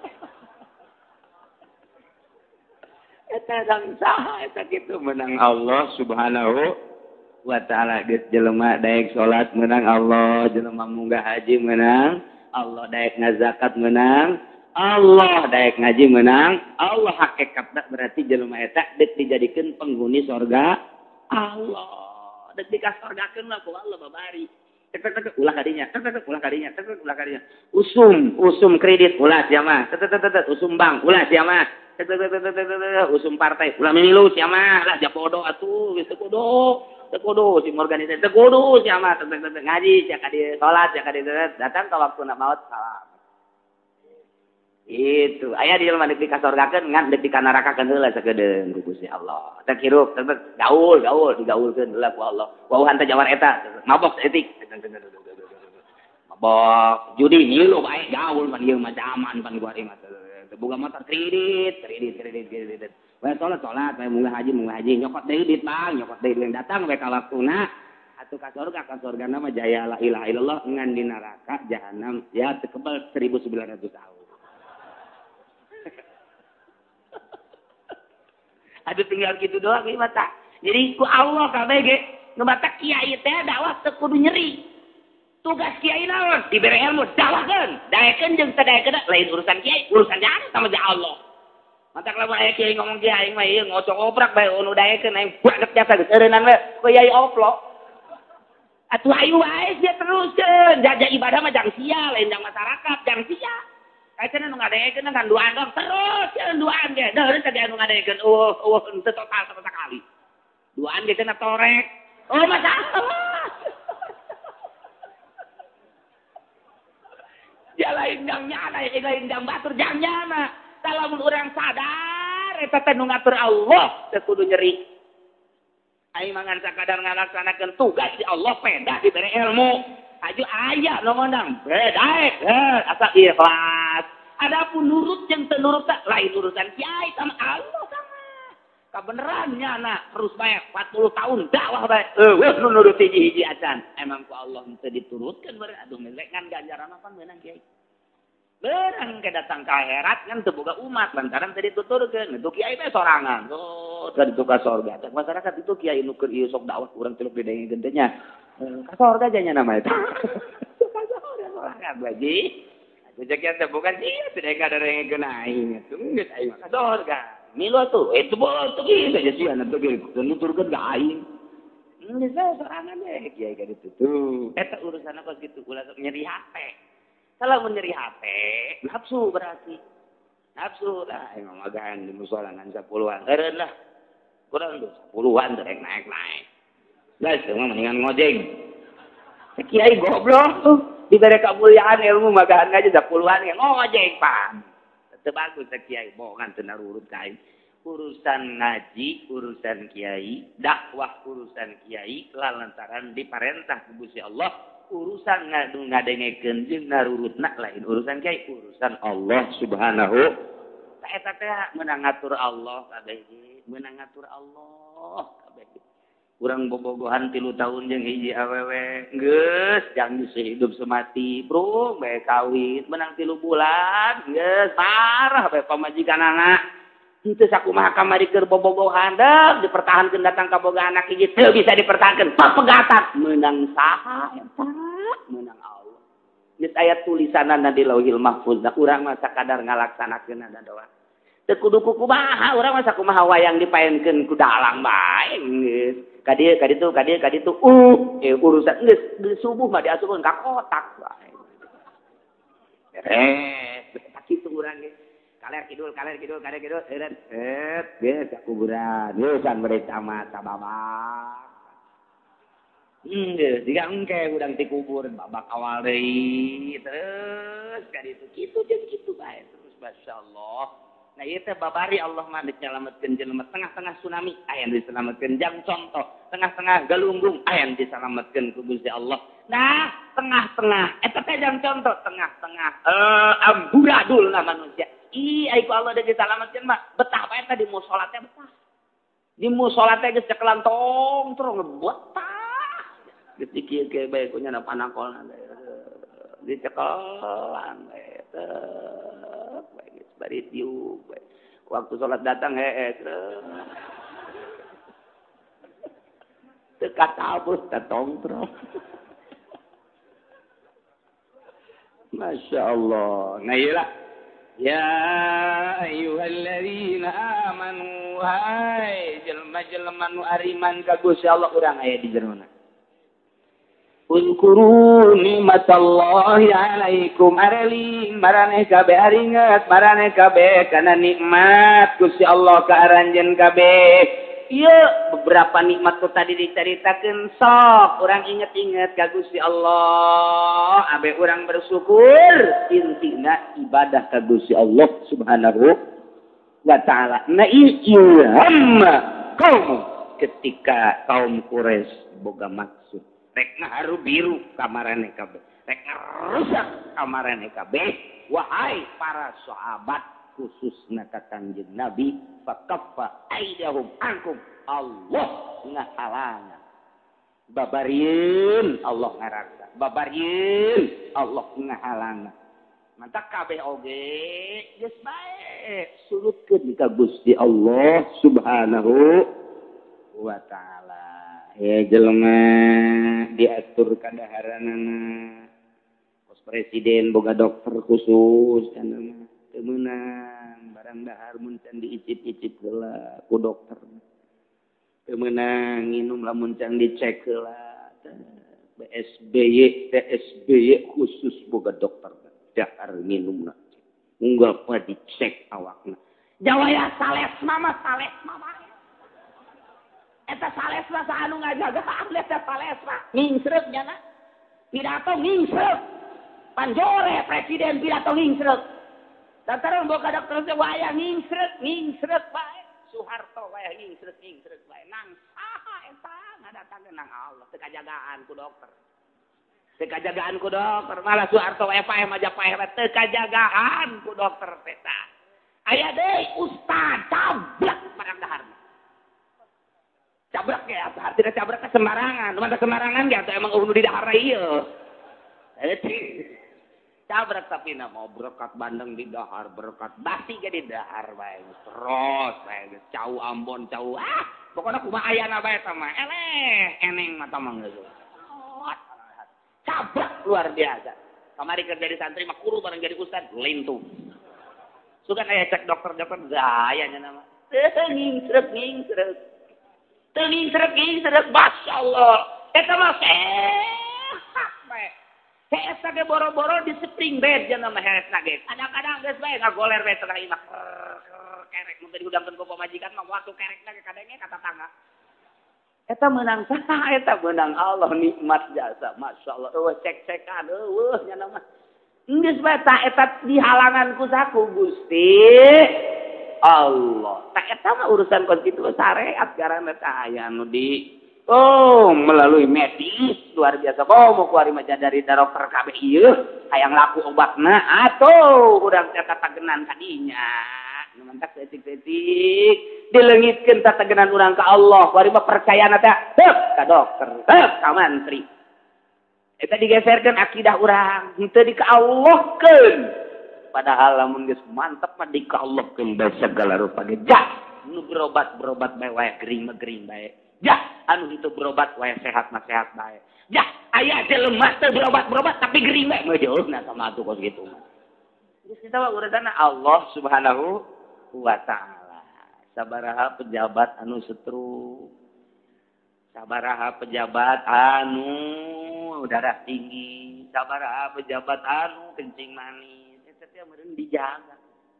S1: Eta saha eta kitu menang Allah Subhanahu wa taala geus jelema daek salat menang Allah, jelema munggah haji menang Allah, daek ngazakat menang Allah, daek ngaji menang Allah. Hakikatna berarti jelema eta deuk dijadikeun penghuni surga Allah. Deuk dikasorgakeun mah ku Allah babari. Tek tek tek ulah kadinya, tek tek ulah kadinya, tek tek ulah kadinya. Usum, usum kredit ulah sia mah. Tek tek tek usum bank ulah sia mah. Usum partai ulah memilu sia mah lah ja bodoh atuh geus teu kudu teu kudu sim organisasi teu kudu sia mah teu ngaji sia ka dieu salat sia ka dieu datang ka waktuna maut salam itu aya di jelema deuk dikasorgakeun ngan deuk dikanarakakeun heula sakedeung ku Gusti Allah teu hirup teu gaul gaul digaulkeun heula ku Allah wauhan teh jawar eta mabok etik mabok judi ngilu bae gaul pan ieu mah zaman pan gua ieu mah boga motor kredit, kredit, kredit, kredit. Wae salat salat, wae munggah haji, munggah haji, nyokot deui duit Bang, nyokot deui duit datang wae ka waktuna. Atuh ka surga, ka surgana mah jaya la ilaha illallah ngan di neraka jahanam ya teu kebal seribu sembilan ratus tahun. Aduh tinggal gitu doang ieu mah tah. Jadi ku Allah kabeh ge ngebata kiai teh dakwah teu kudu nyeri. Tugas kiai naon diberi ilmu dakwahkeun daekeun jeung teu daekeun lain urusan kiai urusan jana sama jeung Allah. Mantak lamun aya kiai ngomong kiai mah ieu ngocok oprak bae nu daekeun aing banget jasa geus eureunnan we ku yai oplok. Atuh ayu wae dia teruskeun jaja ibadah mah jang sia lain jang masyarakat jang sia. Kae cenah nu ngadaekeun kan duaan dong terus cenah duaan ge deureun teh anu ngadaekeun uh uh teu total sama sekali. Duaan ge cenah torek. Oh masalah. Jalan lain jang nyana ya lain jang batur jang nyana kalau orang sadar eta teh nu ngatur Allah teu kudu nyeri aing mangan sakadar ngalaksanakeun tugas di Allah peda diberi ilmu aju aya nu ngondang bedaek heuh asa ikhlas adapun nurut jeung teu nurut lain urusan kiai sama Allah sama kabeneran nyana terus bae empat puluh tahun dakwah bae eueuh nu nurut hiji-hiji acan emang ku Allah teu diturutkeun beureum aduh melek kan ganjaran apa meunang kiai beurang ke datang ka akhirat kan teu boga umat lantaran teu dituturkeun itu kiai teh sorangan oh teu ditugas surga teh masyarakat itu kiai nu keur ieu sok dakwah urang tiluk didengekeun teh nya ka surga nya nama eta ka surga sorangan baji Rezeki teh bukan dia tidak ada yang kena aing itu geus aing ka surga milu tuh itu boleh tuh gitu aja sih anak tuh gitu nuturkeun ka aing geus sorangan deh kiai ka ditu tuh eta urusan apa gitu ulah nyeri hate kalau nyeri hate nafsu berarti nafsu lah emang magahan di musolangan sepuluhan eureun lah kurang tuh sepuluhan rek naik-naik guys emang mendingan ngojeng kiai goblok tuh diberi kemuliaan ilmu magahan aja sepuluhan yang ngojeng pan teu bagus kiai bohongan teu narurut ka aing urusan ngaji urusan kiai dakwah urusan kiai lantaran diparentah ku Gusti Allah urusan ngadu ngadengekeun jeung narurutna lain urusan kiai urusan Allah Subhanahu ta eta teh meunang ngatur Allah kabeh meunang ngatur Allah kabeh urang bobogohan tilu tahun jeung hiji awewe geus jang hidup semati bro bae kawin menang tilu bulan geus parah bae pamajikanana henteu sakumaha kamari keur bobogohan deuk dipertahankeun datang ka boga anak hiji teu bisa dipertahankeun papegatan meunang saha eta meunang Allah geus aya tulisanana di Lauhil Mahfuz urang mah sakadar ngalaksanakeun ada doa teu kudu kumaha urang mah sakumaha wayang dipaenkeun ku dalang bae geus kadieu kaditu kadieu kaditu uh eh, urusan geus subuh mah diasukeun ka kotak bae eh kitu urang ge kaler kidul kaler kidul kaler kidul eureun et geus ka kuburan geus can bari camat sababak hmm geus diga engke urang ti kubur babak awal deui terus kaditu kitu jeung kitu bae terus masyaallah nah ieu teh babari Allah mah dinyalametkeun jelema tengah-tengah tsunami aya diselametkeun jang contoh tengah-tengah galunggung aya diselametkeun ku Gusti Allah nah tengah-tengah eta teh jang contoh tengah-tengah eh amburadulna manusia ih ai ku Allah deui diselametkeun mah betah bae eta di mushola teh betah di mushola teh geus cekelan tong terong betah geus dikieu ke bae ku nyana panakolna dicekelan eta bari tiup waktu sholat datang heeh teu katabus tatongtrong Masya Allah nah ieu lah ya ayyuhalladzina amanu hai jelema-jelema nu ariman ka Gusti Allah urang aya di jerona Uzkuru nikmatallahi alaikum areli maraneh kabeh aringet maraneh kabeh kana nikmat Gusti Allah ka aranjeun kabeh ieu beberapa nikmat tu tadi dicaritakeun sok urang inget-inget ka Gusti Allah abe urang bersyukur intina ibadah ka Gusti Allah Subhanahu wa taala na ilham kaum ketika kaum Quraisy boga maksud rek ngaharu biru kamarane kabeh rek ngarusak kamarane kabeh wahai para sahabat khususna ka Kanjeng Nabi fakaffa aidahum ankum Allah ngahalangan babarieun Allah ngaraksa babarieun Allah ngahalangan mantap kabeh oge geus bae surutkeun ka Gusti Allah Subhanahu wa taala ya jelema diatur kadaharanana pos presiden boga dokter khusus cenah teu meunang barang dahar mun can diicip-icip heula ku dokter teu meunang nginum lamun can dicek heula B S B Y T S B Y khusus boga dokter dahar nginumna unggal pa dicek awakna jawaya sales mama sales mama eta salesna saanu ngajaga ahli eta salesna mingsreut nya pidato mingsreut Panjore presiden pidato ngingsrek. Lantaran boga dokter teh wayah ngingsrek, ngingsrek bae. Soeharto wayah ngingsrek, ngingsrek bae. Nang saha eta ngadatangkeun nang Allah teu kajagaan ku dokter. Teu kajagaan ku dokter, malah Soeharto wayah paeh Majapahit teu kajagaan ku dokter eta. Aya deui ustad cablak barang daharna. Cabrak ya, artinya cabrak ke sembarangan. Mana sembarangan ya, emang unu di dahar ieu. Cabrak tapi na mau berkat bandeng di dahar, berkat basi ge di dahar bae. Terus bae cau Ambon cau. Ah, pokoknya kumaha ayana bae eta mah. Eleh, eneng mata mah geus. Cabrak luar biasa. Kamari kerja di santri mah kudu bareng jadi ustad lintu. Sugan aya cek dokter-dokter gayanya nama. Teu ngingsrek ngingsrek. Tenging serek ini serek, masya Allah. Eta mah sehat bae. Eta ge boro-boro di spring bed jangan nama heresna ge. Kadang-kadang geus bae ngagoler bae tengah imah. Kerek mun tadi udangkeun ku pamajikan mah waktu kerekna ge kadenge kata tangga. Eta meunang saha? Eta meunang Allah nikmat jasa. Masya Allah. Eueuh cek-cekan eueuh nya nama. Geus bae ta eta dihalangan ku saku Gusti Allah. Tak eta mah urusan konstitusi syariat garana teh aya anu di oh melalui medis luar biasa. Oh mau kuari mah dari dokter kabeh ieu hayang laku obatna atuh urang teh tatagenan kadinya. Nu mantak setik-setik dileungitkeun tatagenan urang ka Allah. Kuari mah percayana teh teup ka dokter, teup ka mantri. Eta digeserkeun akidah urang, henteu dikaallahkeun. Padahal lamun geus mantep mah dikaallahkeun bae segala rupa ge. Jah, nu berobat berobat bae wae gering mah gering bae. Jah, anu itu berobat wae sehat mah sehat bae. Jah, aya jelema teh berobat berobat tapi gering bae mah jeuhna sama atuh kos kitu mah. Geus kita mah urusanna Allah Subhanahu wa taala. Sabaraha pejabat anu setruk. Sabaraha pejabat anu darah tinggi. Sabaraha pejabat anu kencing manis. Setiap meureun dijaga.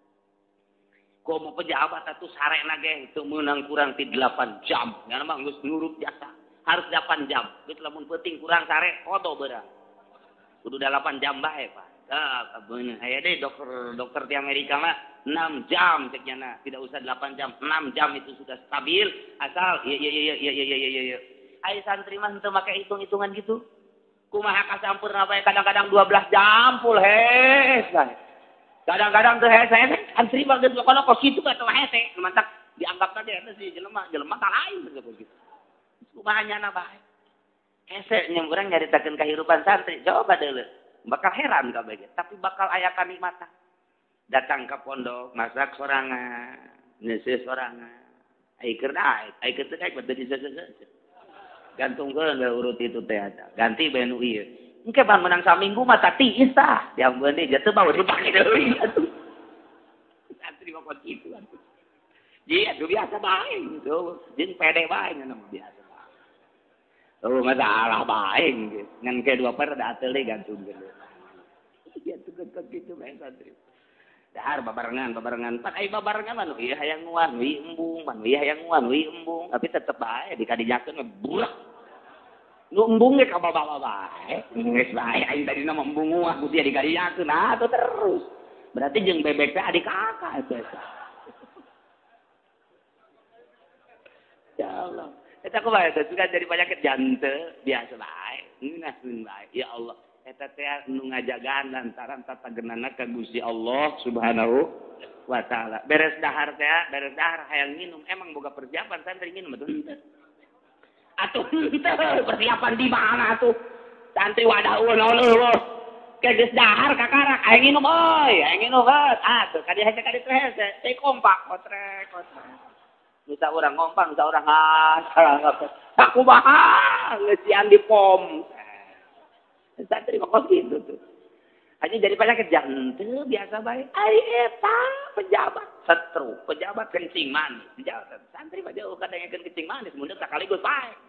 S1: Komo pejabat atuh sarena ge itu meunang kurang ti delapan jam. Nya mah geus nurut jasa. Harus delapan jam. Geus lamun peuting kurang sare foto beurang. Kudu delapan jam bae, Pak. Tah kabeuna aya deui dokter dokter di Amerika mah enam jam ceknya na. Tidak usah delapan jam, enam jam itu sudah stabil asal iya iya iya iya iya iya iya. Ai santri mah henteu make hitung-hitungan gitu. Kumaha kasampurna bae kadang-kadang dua belas jam full hes bae. Kadang-kadang tuh hese hese antri mah geus kono kos kitu ka teh hese mantak dianggap tadi eta si jelema jelema tah lain begitu gitu. Kumaha nyana bae. Hese nya urang nyaritakeun kahirupan santri coba deuleu. Bakal heran kabeh tapi bakal aya kanikmatan. Datang ke pondok masak sorangan, ngeuseus sorangan. Ai keur daek, ai keur teu daek beuteung diseuseus. Gantungkeun urut itu teh ada. Ganti bae nu ieu. Engke ban menang saminggu mah tak tiis tah. Diambeun deui jatuh bawa dipake deui atuh. Santri mah kok kitu atuh. Ji atuh biasa bae gitu. Jeung pede bae nya mah biasa bae. Oh masalah bae gitu. Ngan ke dua per da ateleh gantungkeun. Ya tuh kok kitu bae santri. Dahar babarengan babarengan. Pan ai babarengan mah nu ieu hayang nguan, nu ieu embung, nu ieu hayang nguan, nu ieu embung. Tapi tetep bae dikadijakeun mah burak. Nu embung ge ka bawa bae. Geus bae aing tadi nama embung mah kudu dikadijakeun. Nah, tuh terus. Berarti jeung bebek teh adik kakak eta. Ya Allah. Eta kumaha eta suka jadi penyakit jantung biasa bae. Ngeunah bae. Ya Allah. Eta teh nu ngajagaan lantaran tatageunana ka Gusti Allah Subhanahu wa taala. Beres dahar teh, beres dahar hayang minum. Emang boga persiapan santri minum atuh henteu. Atuh henteu persiapan di mana atuh? Santri wadah naon eueuh. Ke geus dahar kakarak hayang minum euy, hayang minum geus. Atuh kadi hese kadi teh hese, teh kompak kotrek kotrek. Nusa urang ngompak, nusa urang ngas. Sakumaha geus sian di pom. Santri mah kos gitu tuh. Hanya jadi penyakit jantung biasa baik. Ai eta pejabat setru, pejabat kencing manis. Pejabat santri mah jauh kadang-kadang kencing manis, mundur sakaligus baik.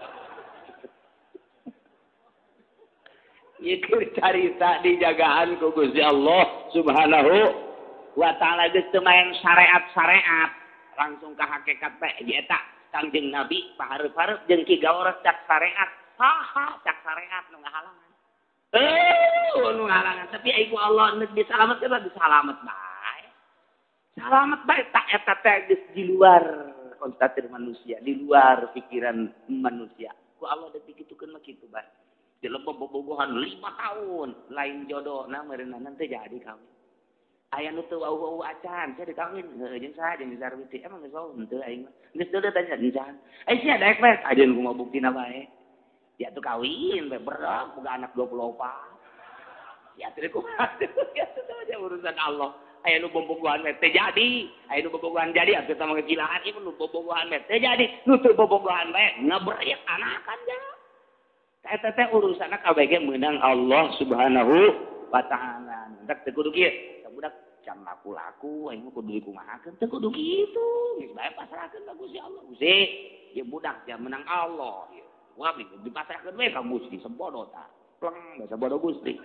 S1: Itu carita dijagaan ku Gusti Allah Subhanahu wa taala geus teu main syariat-syariat, langsung ka hakikat teh eta Kangjeng Nabi pahareup-hareup jeung Ki Gaoras cak syariat. Haha cak syariat nu ngahalangan. Eh, nu ngarangan tapi ai ku Allah neuk disalametkeun mah disalamet bae. Salamet bae tak eta teh geus di luar konstatir manusia, di luar pikiran manusia. Ku Allah da pikitukeun mah kitu bae. Jelema bobogohan lima tahun lain jodoh nah meureunna teh jadi kawin. Aya nu teu wau-wau acan, saya dikawin heuh jeung saha jeung Sarwiti. Emang geus wau henteu aing mah. Geus deuleu tanya encan. Eh sia daek bae ajeun kumaha buktina bae. Ya tuh kawin, berat, bukan anak dua puluh empat. Ya tuh kumaha, ya tuh aja urusan Allah. Aya nu bobogohan mah teh jadi, aya nu bobogohan jadi atuh teh mah kegilaan ieu nu bobogohan mah teh jadi, nu teu bobogohan bae ngabreuit anakan ja. Eta teh urusana kabeh ge meunang Allah Subhanahu wa taala. Entek teu kudu kieu, budak can laku-laku aing mah kudu dikumahakeun teu kudu kitu. Geus bae pasrahkeun ka Gusti Allah. Gusti, ieu budak ja meunang Allah ieu. Wah, dipasrahkeun we ka Gusti sembodo ta. Pleng, basa bodo Gusti.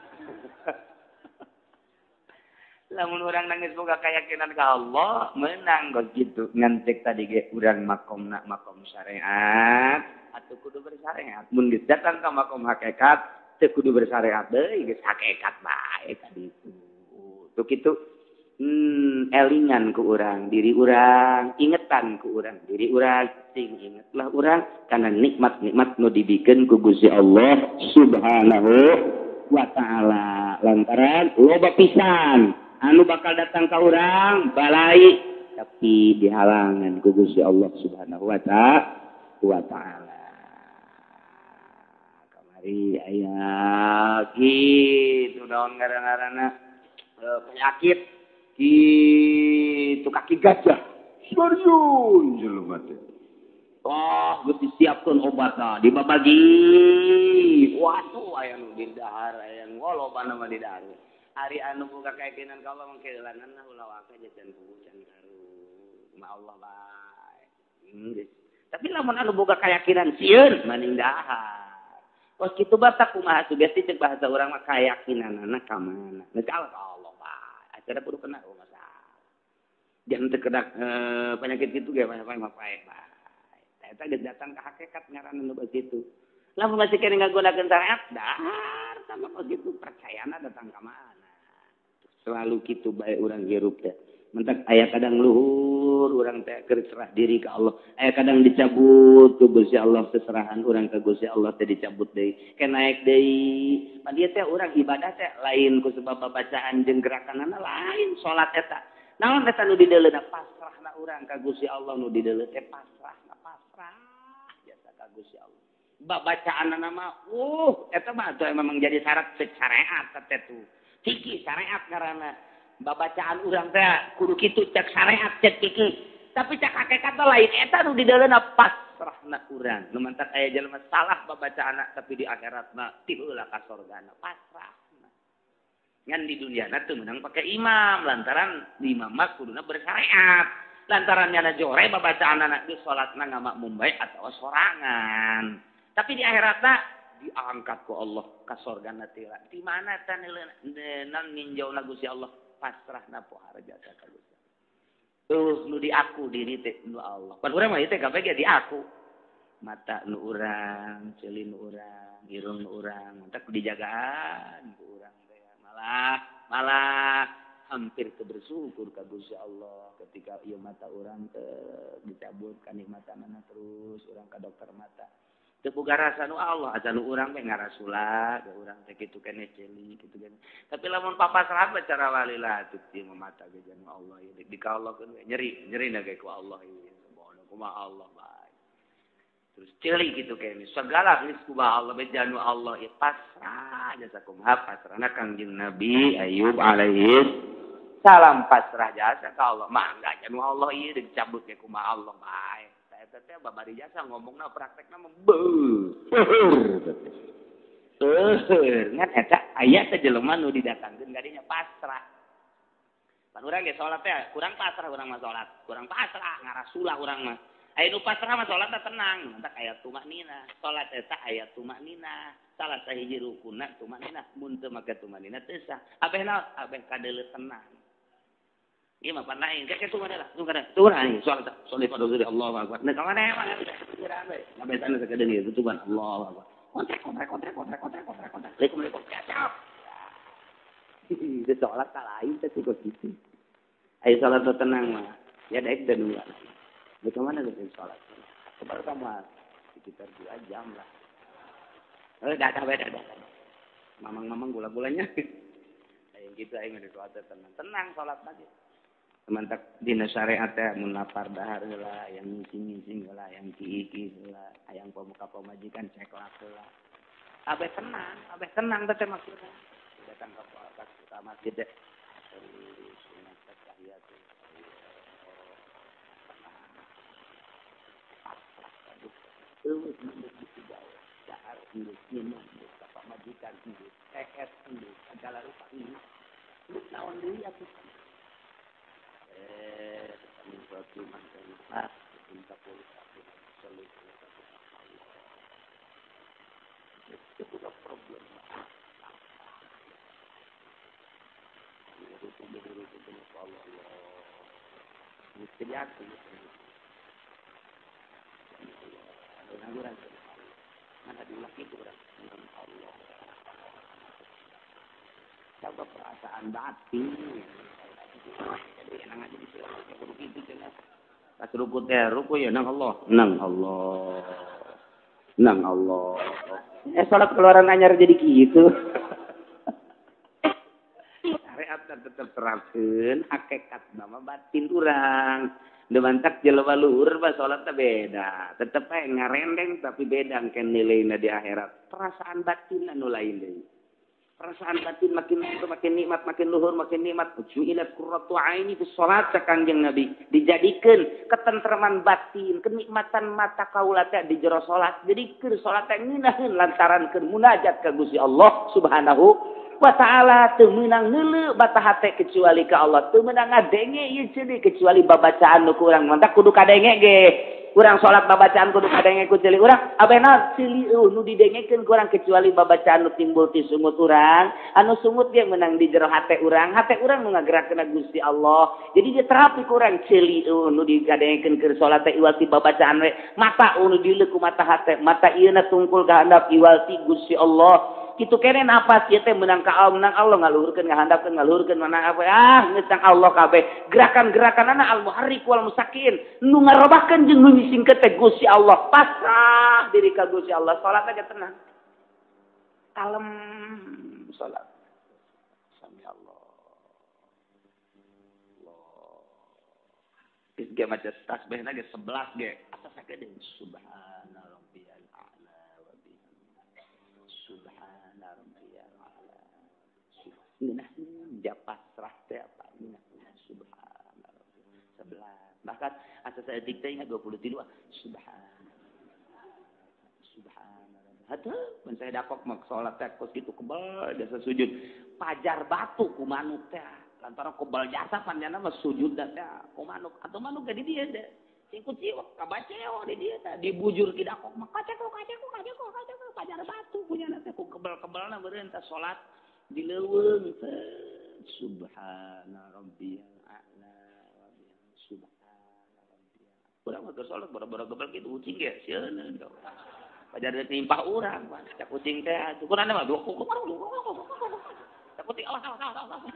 S1: Lamun urang nangis boga kayakinan ka Allah, meunang kok kitu. Ngan cek tadi ge urang makomna makom syariat, atuh kudu bersyariat. Mun geus datang ka makom hakikat, teu kudu bersyariat deui, geus hakikat bae ka ditu. Tuh kitu. Hmm, elingan ku urang, diri urang, ingetan ku urang, diri urang, sing ingetlah urang karena nikmat-nikmat nu dibikeun ku Gusti Allah Subhanahu wa taala. Lantaran loba pisan anu bakal datang ka urang balai tapi dihalangan ku Gusti Allah Subhanahu wa taala. Kamari aya kitu daun ngaran-ngaranna penyakit kitu kaki gajah serius jelema teh oh geus disiapkeun obatna dibabagi waduh aya nu di dahar aya nu lobana mah di dahar ari anu boga kayakinan ka Allah mangke lananna ulah wae jajan pugucan karu ma Allah bae geus tapi lamun anu boga kayakinan sieun maning dahar kos kitu batak kumaha sugesti ceuk bahasa urang mah kayakinanna ka mana neuk ka Allah kada perlu kena oh masalah. Jangan terkena eh, penyakit itu ge banyak banyak bae bae. Eta geus datang ka hakikat ngaranna nu begitu. Lamun masih kene ngagunakeun syariat dahar sama begitu percayana datang ka mana. Selalu kitu bae urang hirup teh. Mentak aya kadang luhur urang teh keur serah diri ka Allah. Aya kadang dicabut ku Gusti Allah seserahan urang ka Gusti Allah teh dicabut deui. Ke naik deui. Dia teh urang ibadah teh lain ku sebab bacaan jeung gerakanana lain salat eta. Naon eta nu dideuleuna pasrahna urang ka Gusti Allah nu dideuleu teh pasrahna pasrah jasa ka Gusti Allah. Bacaanana mah uh eta mah atuh memang jadi syarat syariat teh tuh. Fikih syariat ngaranna. Babacaan urang teh kudu kitu cek syariat cek fikih. Tapi cek hakikat lain eta nu dideuleuna pasrahna urang. Nu mantak aya jelema salah babacaanna tapi di akhiratna ti heula ka surgana pasrahna. Ngan di dunyana teu meunang pake imam lantaran imam mah kuduna bersyariat. Lantaran nyana jore babacaanna geus salatna ngamakmum bae atawa sorangan. Tapi di akhiratna diangkat ku Allah ka surgana tila. Di mana eta nan ninjauna Gusti Allah pasrahna pohara jasa ka Gusti. Tuh nu di aku diri teh nu Allah. Pan urang mah ieu teh kabeh ge di aku. Mata nu urang, ceulin nu urang, irung nu urang, mantak dijagaan ku urang teh. Malah malah hampir teu bersyukur ka Gusti Allah ketika ieu mata urang teh dicabut kanikmatanna terus urang ka dokter mata. Teu boga rasa nu Allah, asa nu urang teh ngarasula, ge urang teh kitu keneh ceuli kitu keneh. Tapi lamun papasrah cara walilah atuh ti mata ge janu Allah ieu di ka Allah keun nyeri, nyerina ge ku Allah ieu sabodo kumaha Allah bae. Terus ceuli kitu keneh. Segala geus kumaha Allah be janu Allah ieu pasrah jasa kumaha pasrahna Kangjeng Nabi Ayub alaihi salam pasrah jasa ka Allah. Mangga janu Allah ieu dicabut ge kumaha Allah bae. Teh babari jasa ngomongna praktekna mah beuh. Beuh, ngan eta aya teh jelema nu didatangkeun ka dinya pasrah. Pan urang ge salat teh kurang pasrah urang mah salat, kurang pasrah ngarasulah urang mah. Aya nu pasrah mah salatna tenang, entak aya tumaknina. Salat eta aya tumaknina. Salah sahiji rukunna tumaknina, mun teu make tumaknina teu sah. Abehna abeh kadeuleu tenang. Iya mah panain kayak itu mana lah, tuh kan, tuh kan, soal soal pada diri Allah akbar. Nah kawan emang nggak bisa pikiran deh, nggak bisa nih sekedar itu tuh kan Allah akbar. kontrek kontrek kontrek kontrek kontrek kontrek kontrek. Assalamualaikum kacau. Itu sholat kalahin teh kok gitu. Ayo sholat tenang mah. Ya daik dan dua. Bagaimana dengan sholat? Kepada kamar sekitar dua jam lah. Eh dah dah dah dah. Mamang-mamang gula-gulanya. Ayo gitu ayo ngade sholat tenang. Tenang sholat aja. Semantak dina syariat teh mun lapar dahar heula, yang ngising-ngising heula, yang kiiki heula, hayang pemuka pemajikan cek heula. Abe tenang, abe tenang teh maksudna. Datang ke ke masjid deh. Dari sunat tahiyat tuh. Terus menurut kita dahar induk iman, apa majikan induk, T S induk, segala rupa induk. Lu naon deui atuh? Eh, kami suatu mantan ah, minta polis aku selalu itu juga problem. Itu itu itu itu Allah Allah. Mesti aku. Ada orang mana diulang itu orang Allah. Coba perasaan batin. Jadi enak aja di sini. Kalau begitu jelas. Pas ruku teh ruku ya nang Allah, nang Allah, nang Allah. Eh salat keluaran anyar jadi gitu. Syariat tetap terapkeun hakikat nama batin urang. Demantak jelema luhur pas salat teh beda. Tetep ae ngarendeng tapi beda kan nilaina di akhirat. Perasaan batin anu lain deui. Perasaan batin makin makin nikmat, makin luhur, makin nikmat. Ju'ilat qurratu aini fi shalat Kanjeng Nabi. Dijadikeun ketentraman batin, kenikmatan mata kaula teh di jero salat. Jadi keur salat teh ngeunaheun lantaran keur munajat ka Gusti Allah Subhanahu wa taala. Teu meunang neuleu bata hate kecuali ka Allah. Teu meunang ngadenge ieu ceuli kecuali babacaan nu urang. Mantap kudu kadenge ge. Urang salat babacaan kudu kadenge ku ceuli urang. Abena ceuli nu didengekeun ku urang kecuali babacaan nu timbul ti sungut urang. Anu sungut ge meunang di jero hate urang. Hate urang nu ngagerakeun Gusti Allah. Jadi dia terapi ku urang ceuli nu dikadengekeun keur salat teh iwal ti babacaan we. Mata nu dileuk ku mata hate. Mata ieu na tungkul ka handap iwal ti Gusti Allah. Kitu kene napas ieu teh meunang ka Allah, meunang Allah ngaluhurkeun ngahandapkeun ngaluhurkeun mana apa ah ngeutang Allah kabeh. Gerakan-gerakanana al-muharrik wal musakin nu ngarobahkeun jeung nu nyisingkeun teh Gusti Allah. Pasrah diri ka Gusti Allah, salat aja tenang. Kalem salat. Sami Allah. Allah. Geus ge maca tasbihna ge sebelas ge. Asa sagede subhana rabbiyal a'la wa bihamdihi. Subhana rabbiyal a'la. Subhana ja pasrah teh apa? Subhana rabbiyal sebelas. Bahkan asa saya dikte ingat dua puluh tiga. Subhana. Subhana. Hatuh, mun saya dakok mak salat teh kos kitu kebal jasa sujud. Pajar batu ku manuk teh. Lantaran kebal jasa panjana mah sujud teh ku manuk atau manuk di dia teh. Sing kuciwak kabaceo di dia teh dibujur ki dakok mak kaceko kaceko kaceko kaceko pajar batu punya teh ku kebal-kebalna beureun teh salat dileuweung teh. Subhana rabbiyal a'la wa bihamdihi. Subhana rabbiyal. Urang mah salat bara-bara gebel kitu ucing ge sieun kau. Pajar timpah urang, cak kucing teh ukuranna mah dua kuku. Cak kucing awas awas awas awas.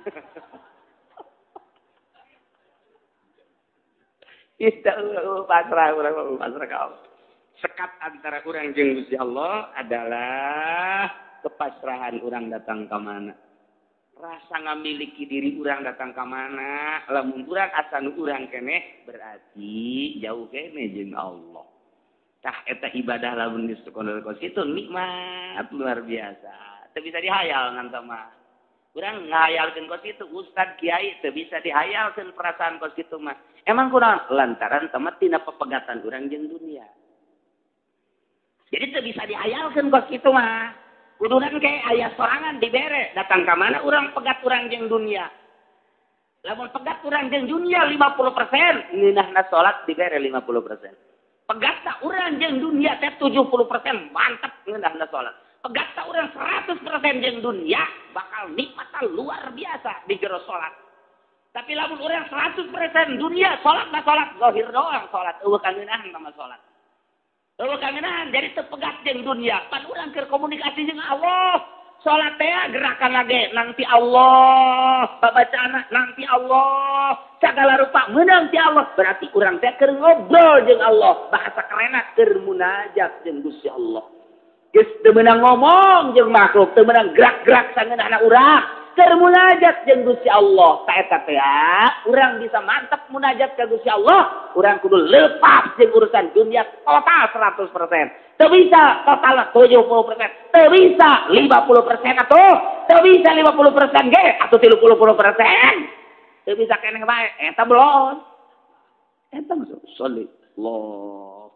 S1: Itu pasrah urang pasrah kau. Sekat antara urang jeung Gusti Allah adalah kepasrahan urang datang ka mana. Rasa ngamiliki diri urang datang ka mana, lamun urang asa nu urang keneh berarti jauh keneh jeung Allah. Tah eta ibadah lamun geus kondol kos kitu nikmat luar biasa. Teu bisa dihayal ngan mah. Urang ngahayalkeun kos kitu ustad kiai teu bisa dihayalkeun perasaan kos kitu mah. Emang kunaon? Lantaran temet tina pepegatan urang jeung dunia. Jadi teu bisa dihayalkeun kos kitu mah. Kuduna ke aya sorangan dibere datang ka mana urang pegat urang jeung dunia. Lamun pegat urang jeung dunia lima puluh persen, ngeunahna salat dibere lima puluh persen. Pegatna urang jeung dunia teh tujuh puluh persen mantep ngeunahna salat. Pegatna urang seratus persen jeung dunia bakal nikmatna luar biasa di jero salat. Tapi lamun urang seratus persen dunia salat mah salat zahir doang salat eueuh kangeunah sama salat. Eueuh kangenan jadi teu pegat jeung dunia. Pan urang keur komunikasi jeung Allah. Salat teh gerakan lagi nanti Allah, babacana nanti Allah, segala rupa menang ti Allah. Berarti urang teh keur ngobrol jeung Allah. Bahasa kerenna keur munajat jeung Gusti Allah. Geus teu meunang ngomong jeung makhluk, teu meunang gerak-gerak sangeunana urang. Keur munajat jeung Gusti Allah. Ta eta teh urang bisa mantap munajat ka Gusti Allah, urang kudu lepas jeung urusan dunia total seratus persen. Teu bisa total tujuh puluh persen. Teu bisa lima puluh persen atuh. Teu bisa lima puluh persen ge atuh tiga puluh persen. Teu bisa keneh bae eta belum. Eta masuk sholli Allah.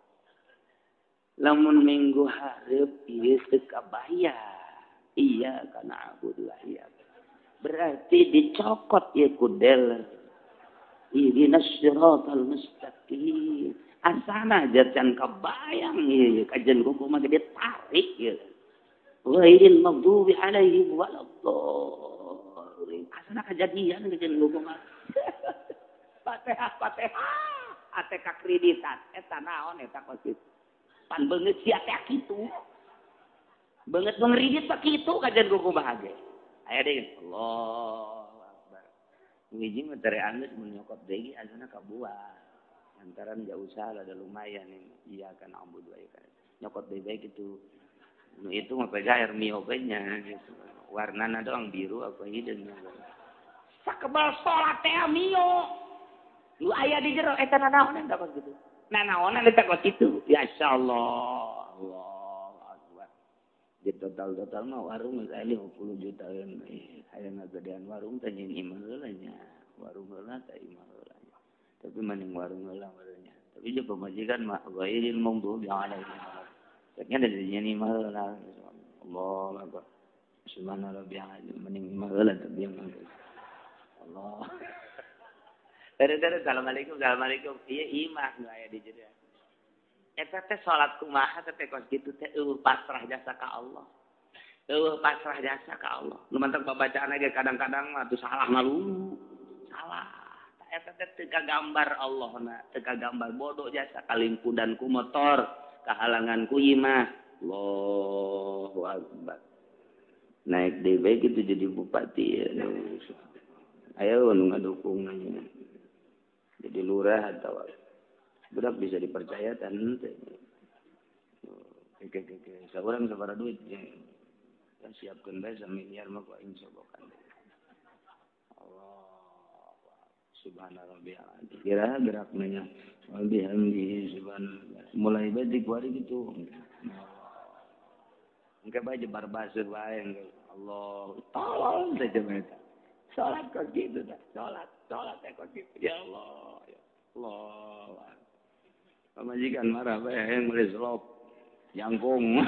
S1: Lamun minggu hareup ieu teu kabayar. Iya kana abudullah iya. Berarti dicokot ya kudel. Ihdinas siratal mustaqim. Asana jajan kebayang ya kajian kuku mah gede tarik ya. Ghairil maghdubi alaihim waladdallin. Asana kejadian kajian kuku mah. Fatihah Fatihah. Ate ka kreditan eta naon eta kosit. Pan beungeut sia teh kitu. Beungeut ngridit pak kitu kajian kuku bahagia. Aya deui Allahu Akbar. Ngiji mah tere angeus mun nyokot deui asana kabuat. Antaran jauh salah ada lumayan nih. Iya kan ambud bae kan. Nyokot deui bae kitu. Nu itu mah pega air miopenya gitu. Warnana doang biru apa hideung. Sakebal salat teh mio. Lu aya di jero eta nanaonan dapat gitu. Nanaonan eta kos kitu. Ya insyaallah. Allah. Di total-total mah warung saya lima puluh juta kan. Aya ngagedean warung teh nyeun imah heula nya. Warung heula teh imah heula nya. Tapi mending warung heula barunya. Tapi jeung pamajikan mah ghairil maghdubi alaihim. Saknya dari nyeun imah heula. Allahu Akbar. Subhana rabbiyal mending imah heula teh biang Allah. Tere-tere assalamualaikum assalamualaikum. Ieu imah nu aya di jero. Eta teh salat kumaha teh kos kitu teh eueuh pasrah jasa ka Allah. Eueuh pasrah jasa ka Allah. Nu mantep babacaan ge kadang-kadang mah tuh salah ngalulu. Salah. Ta eta teh teu kagambar Allahna, teu kagambar bodoh jasa kalimpudan ku motor, kahalangan ku imah. Allahu Akbar. Naik deui bae kitu jadi bupati. Ayo nu ngadukung jadi lurah atau budak bisa dipercaya dan ente. Oke, oke, oke. Seorang sabara duit ya. Ya siapkan bae samiliar mah kok insyaallah. Allah. Subhana rabbiyal a'la. Kira geraknya wa bihamdihi subhanallah. Mulai bae dikuari gitu. Engke bae jebar basur bae Allah. Tolong saja mereka. Salat kok gitu dah. Salat, salat kok gitu. Ya Allah. Ya Allah. Pamajikan marah bae yang mulai selop jangkung.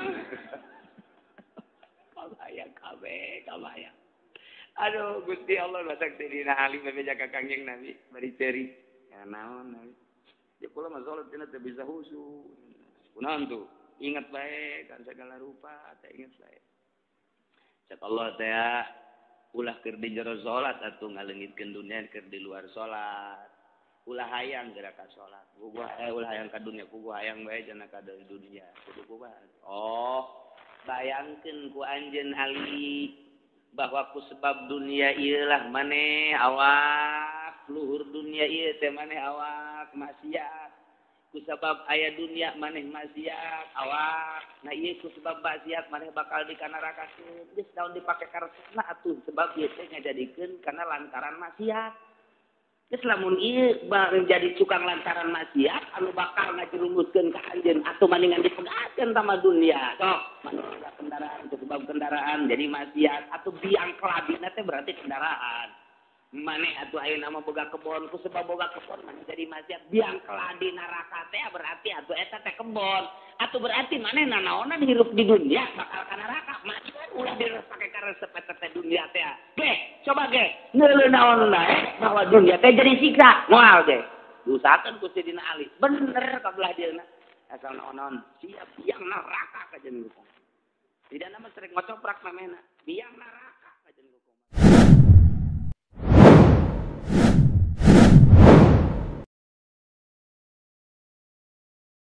S1: Kabayang kabeh, kabayang. Aduh, Gusti Allah masak dina alim bebeja ka Kangjeng Nabi bari ceri. Ya naon Nabi. Dia kula mah salat cenah teh bisa husu. Kunaon tuh? Ingat bae kan segala rupa, teh ingat bae. Cak Allah teh ulah keur di jero salat atuh ngaleungitkeun dunia keur di luar salat. Ulah hayang gerak ka salat. Gua eh ulah hayang ka dunia, gua hayang bae cenah ka dunia. Kudu kumaha? Oh, bayangkeun ku anjeun Ali bahwa ku sebab dunia ieu lah maneh awak luhur dunia ieu teh maneh awak maksiat. Ku sebab aya dunia maneh maksiat awak. Nah ieu ku sebab maksiat maneh bakal di kana neraka. Geus daun dipake karesna atuh sebab ieu teh ngajadikeun kana lantaran maksiat. Geus lamun ieu jadi cukang lantaran maksiat anu bakal ngajerumuskeun ka anjeun atuh mendingan dipegatkeun sama dunia. Sok, manusia kendaraan itu sebab kendaraan jadi maksiat atuh biang kelabina teh berarti kendaraan. Maneh atuh ayeuna mah boga kebon ku sebab boga kebon maneh jadi maksiat biang keladi neraka teh berarti atuh eta teh kebon. Atuh berarti maneh nanaonan hirup di dunia bakal ka neraka. Maksud ulah direpake karesep eta teh dunia teh. Ge, coba ge, neuleuh naon bae bahwa dunia teh jadi siksa. Moal ge. Diusahakeun ku Sidina Ali. Bener kabelah dieuna. Asal naon-naon siap biang neraka ka jeneng kita. Tidak nama sering ngocoprak namanya biang neraka.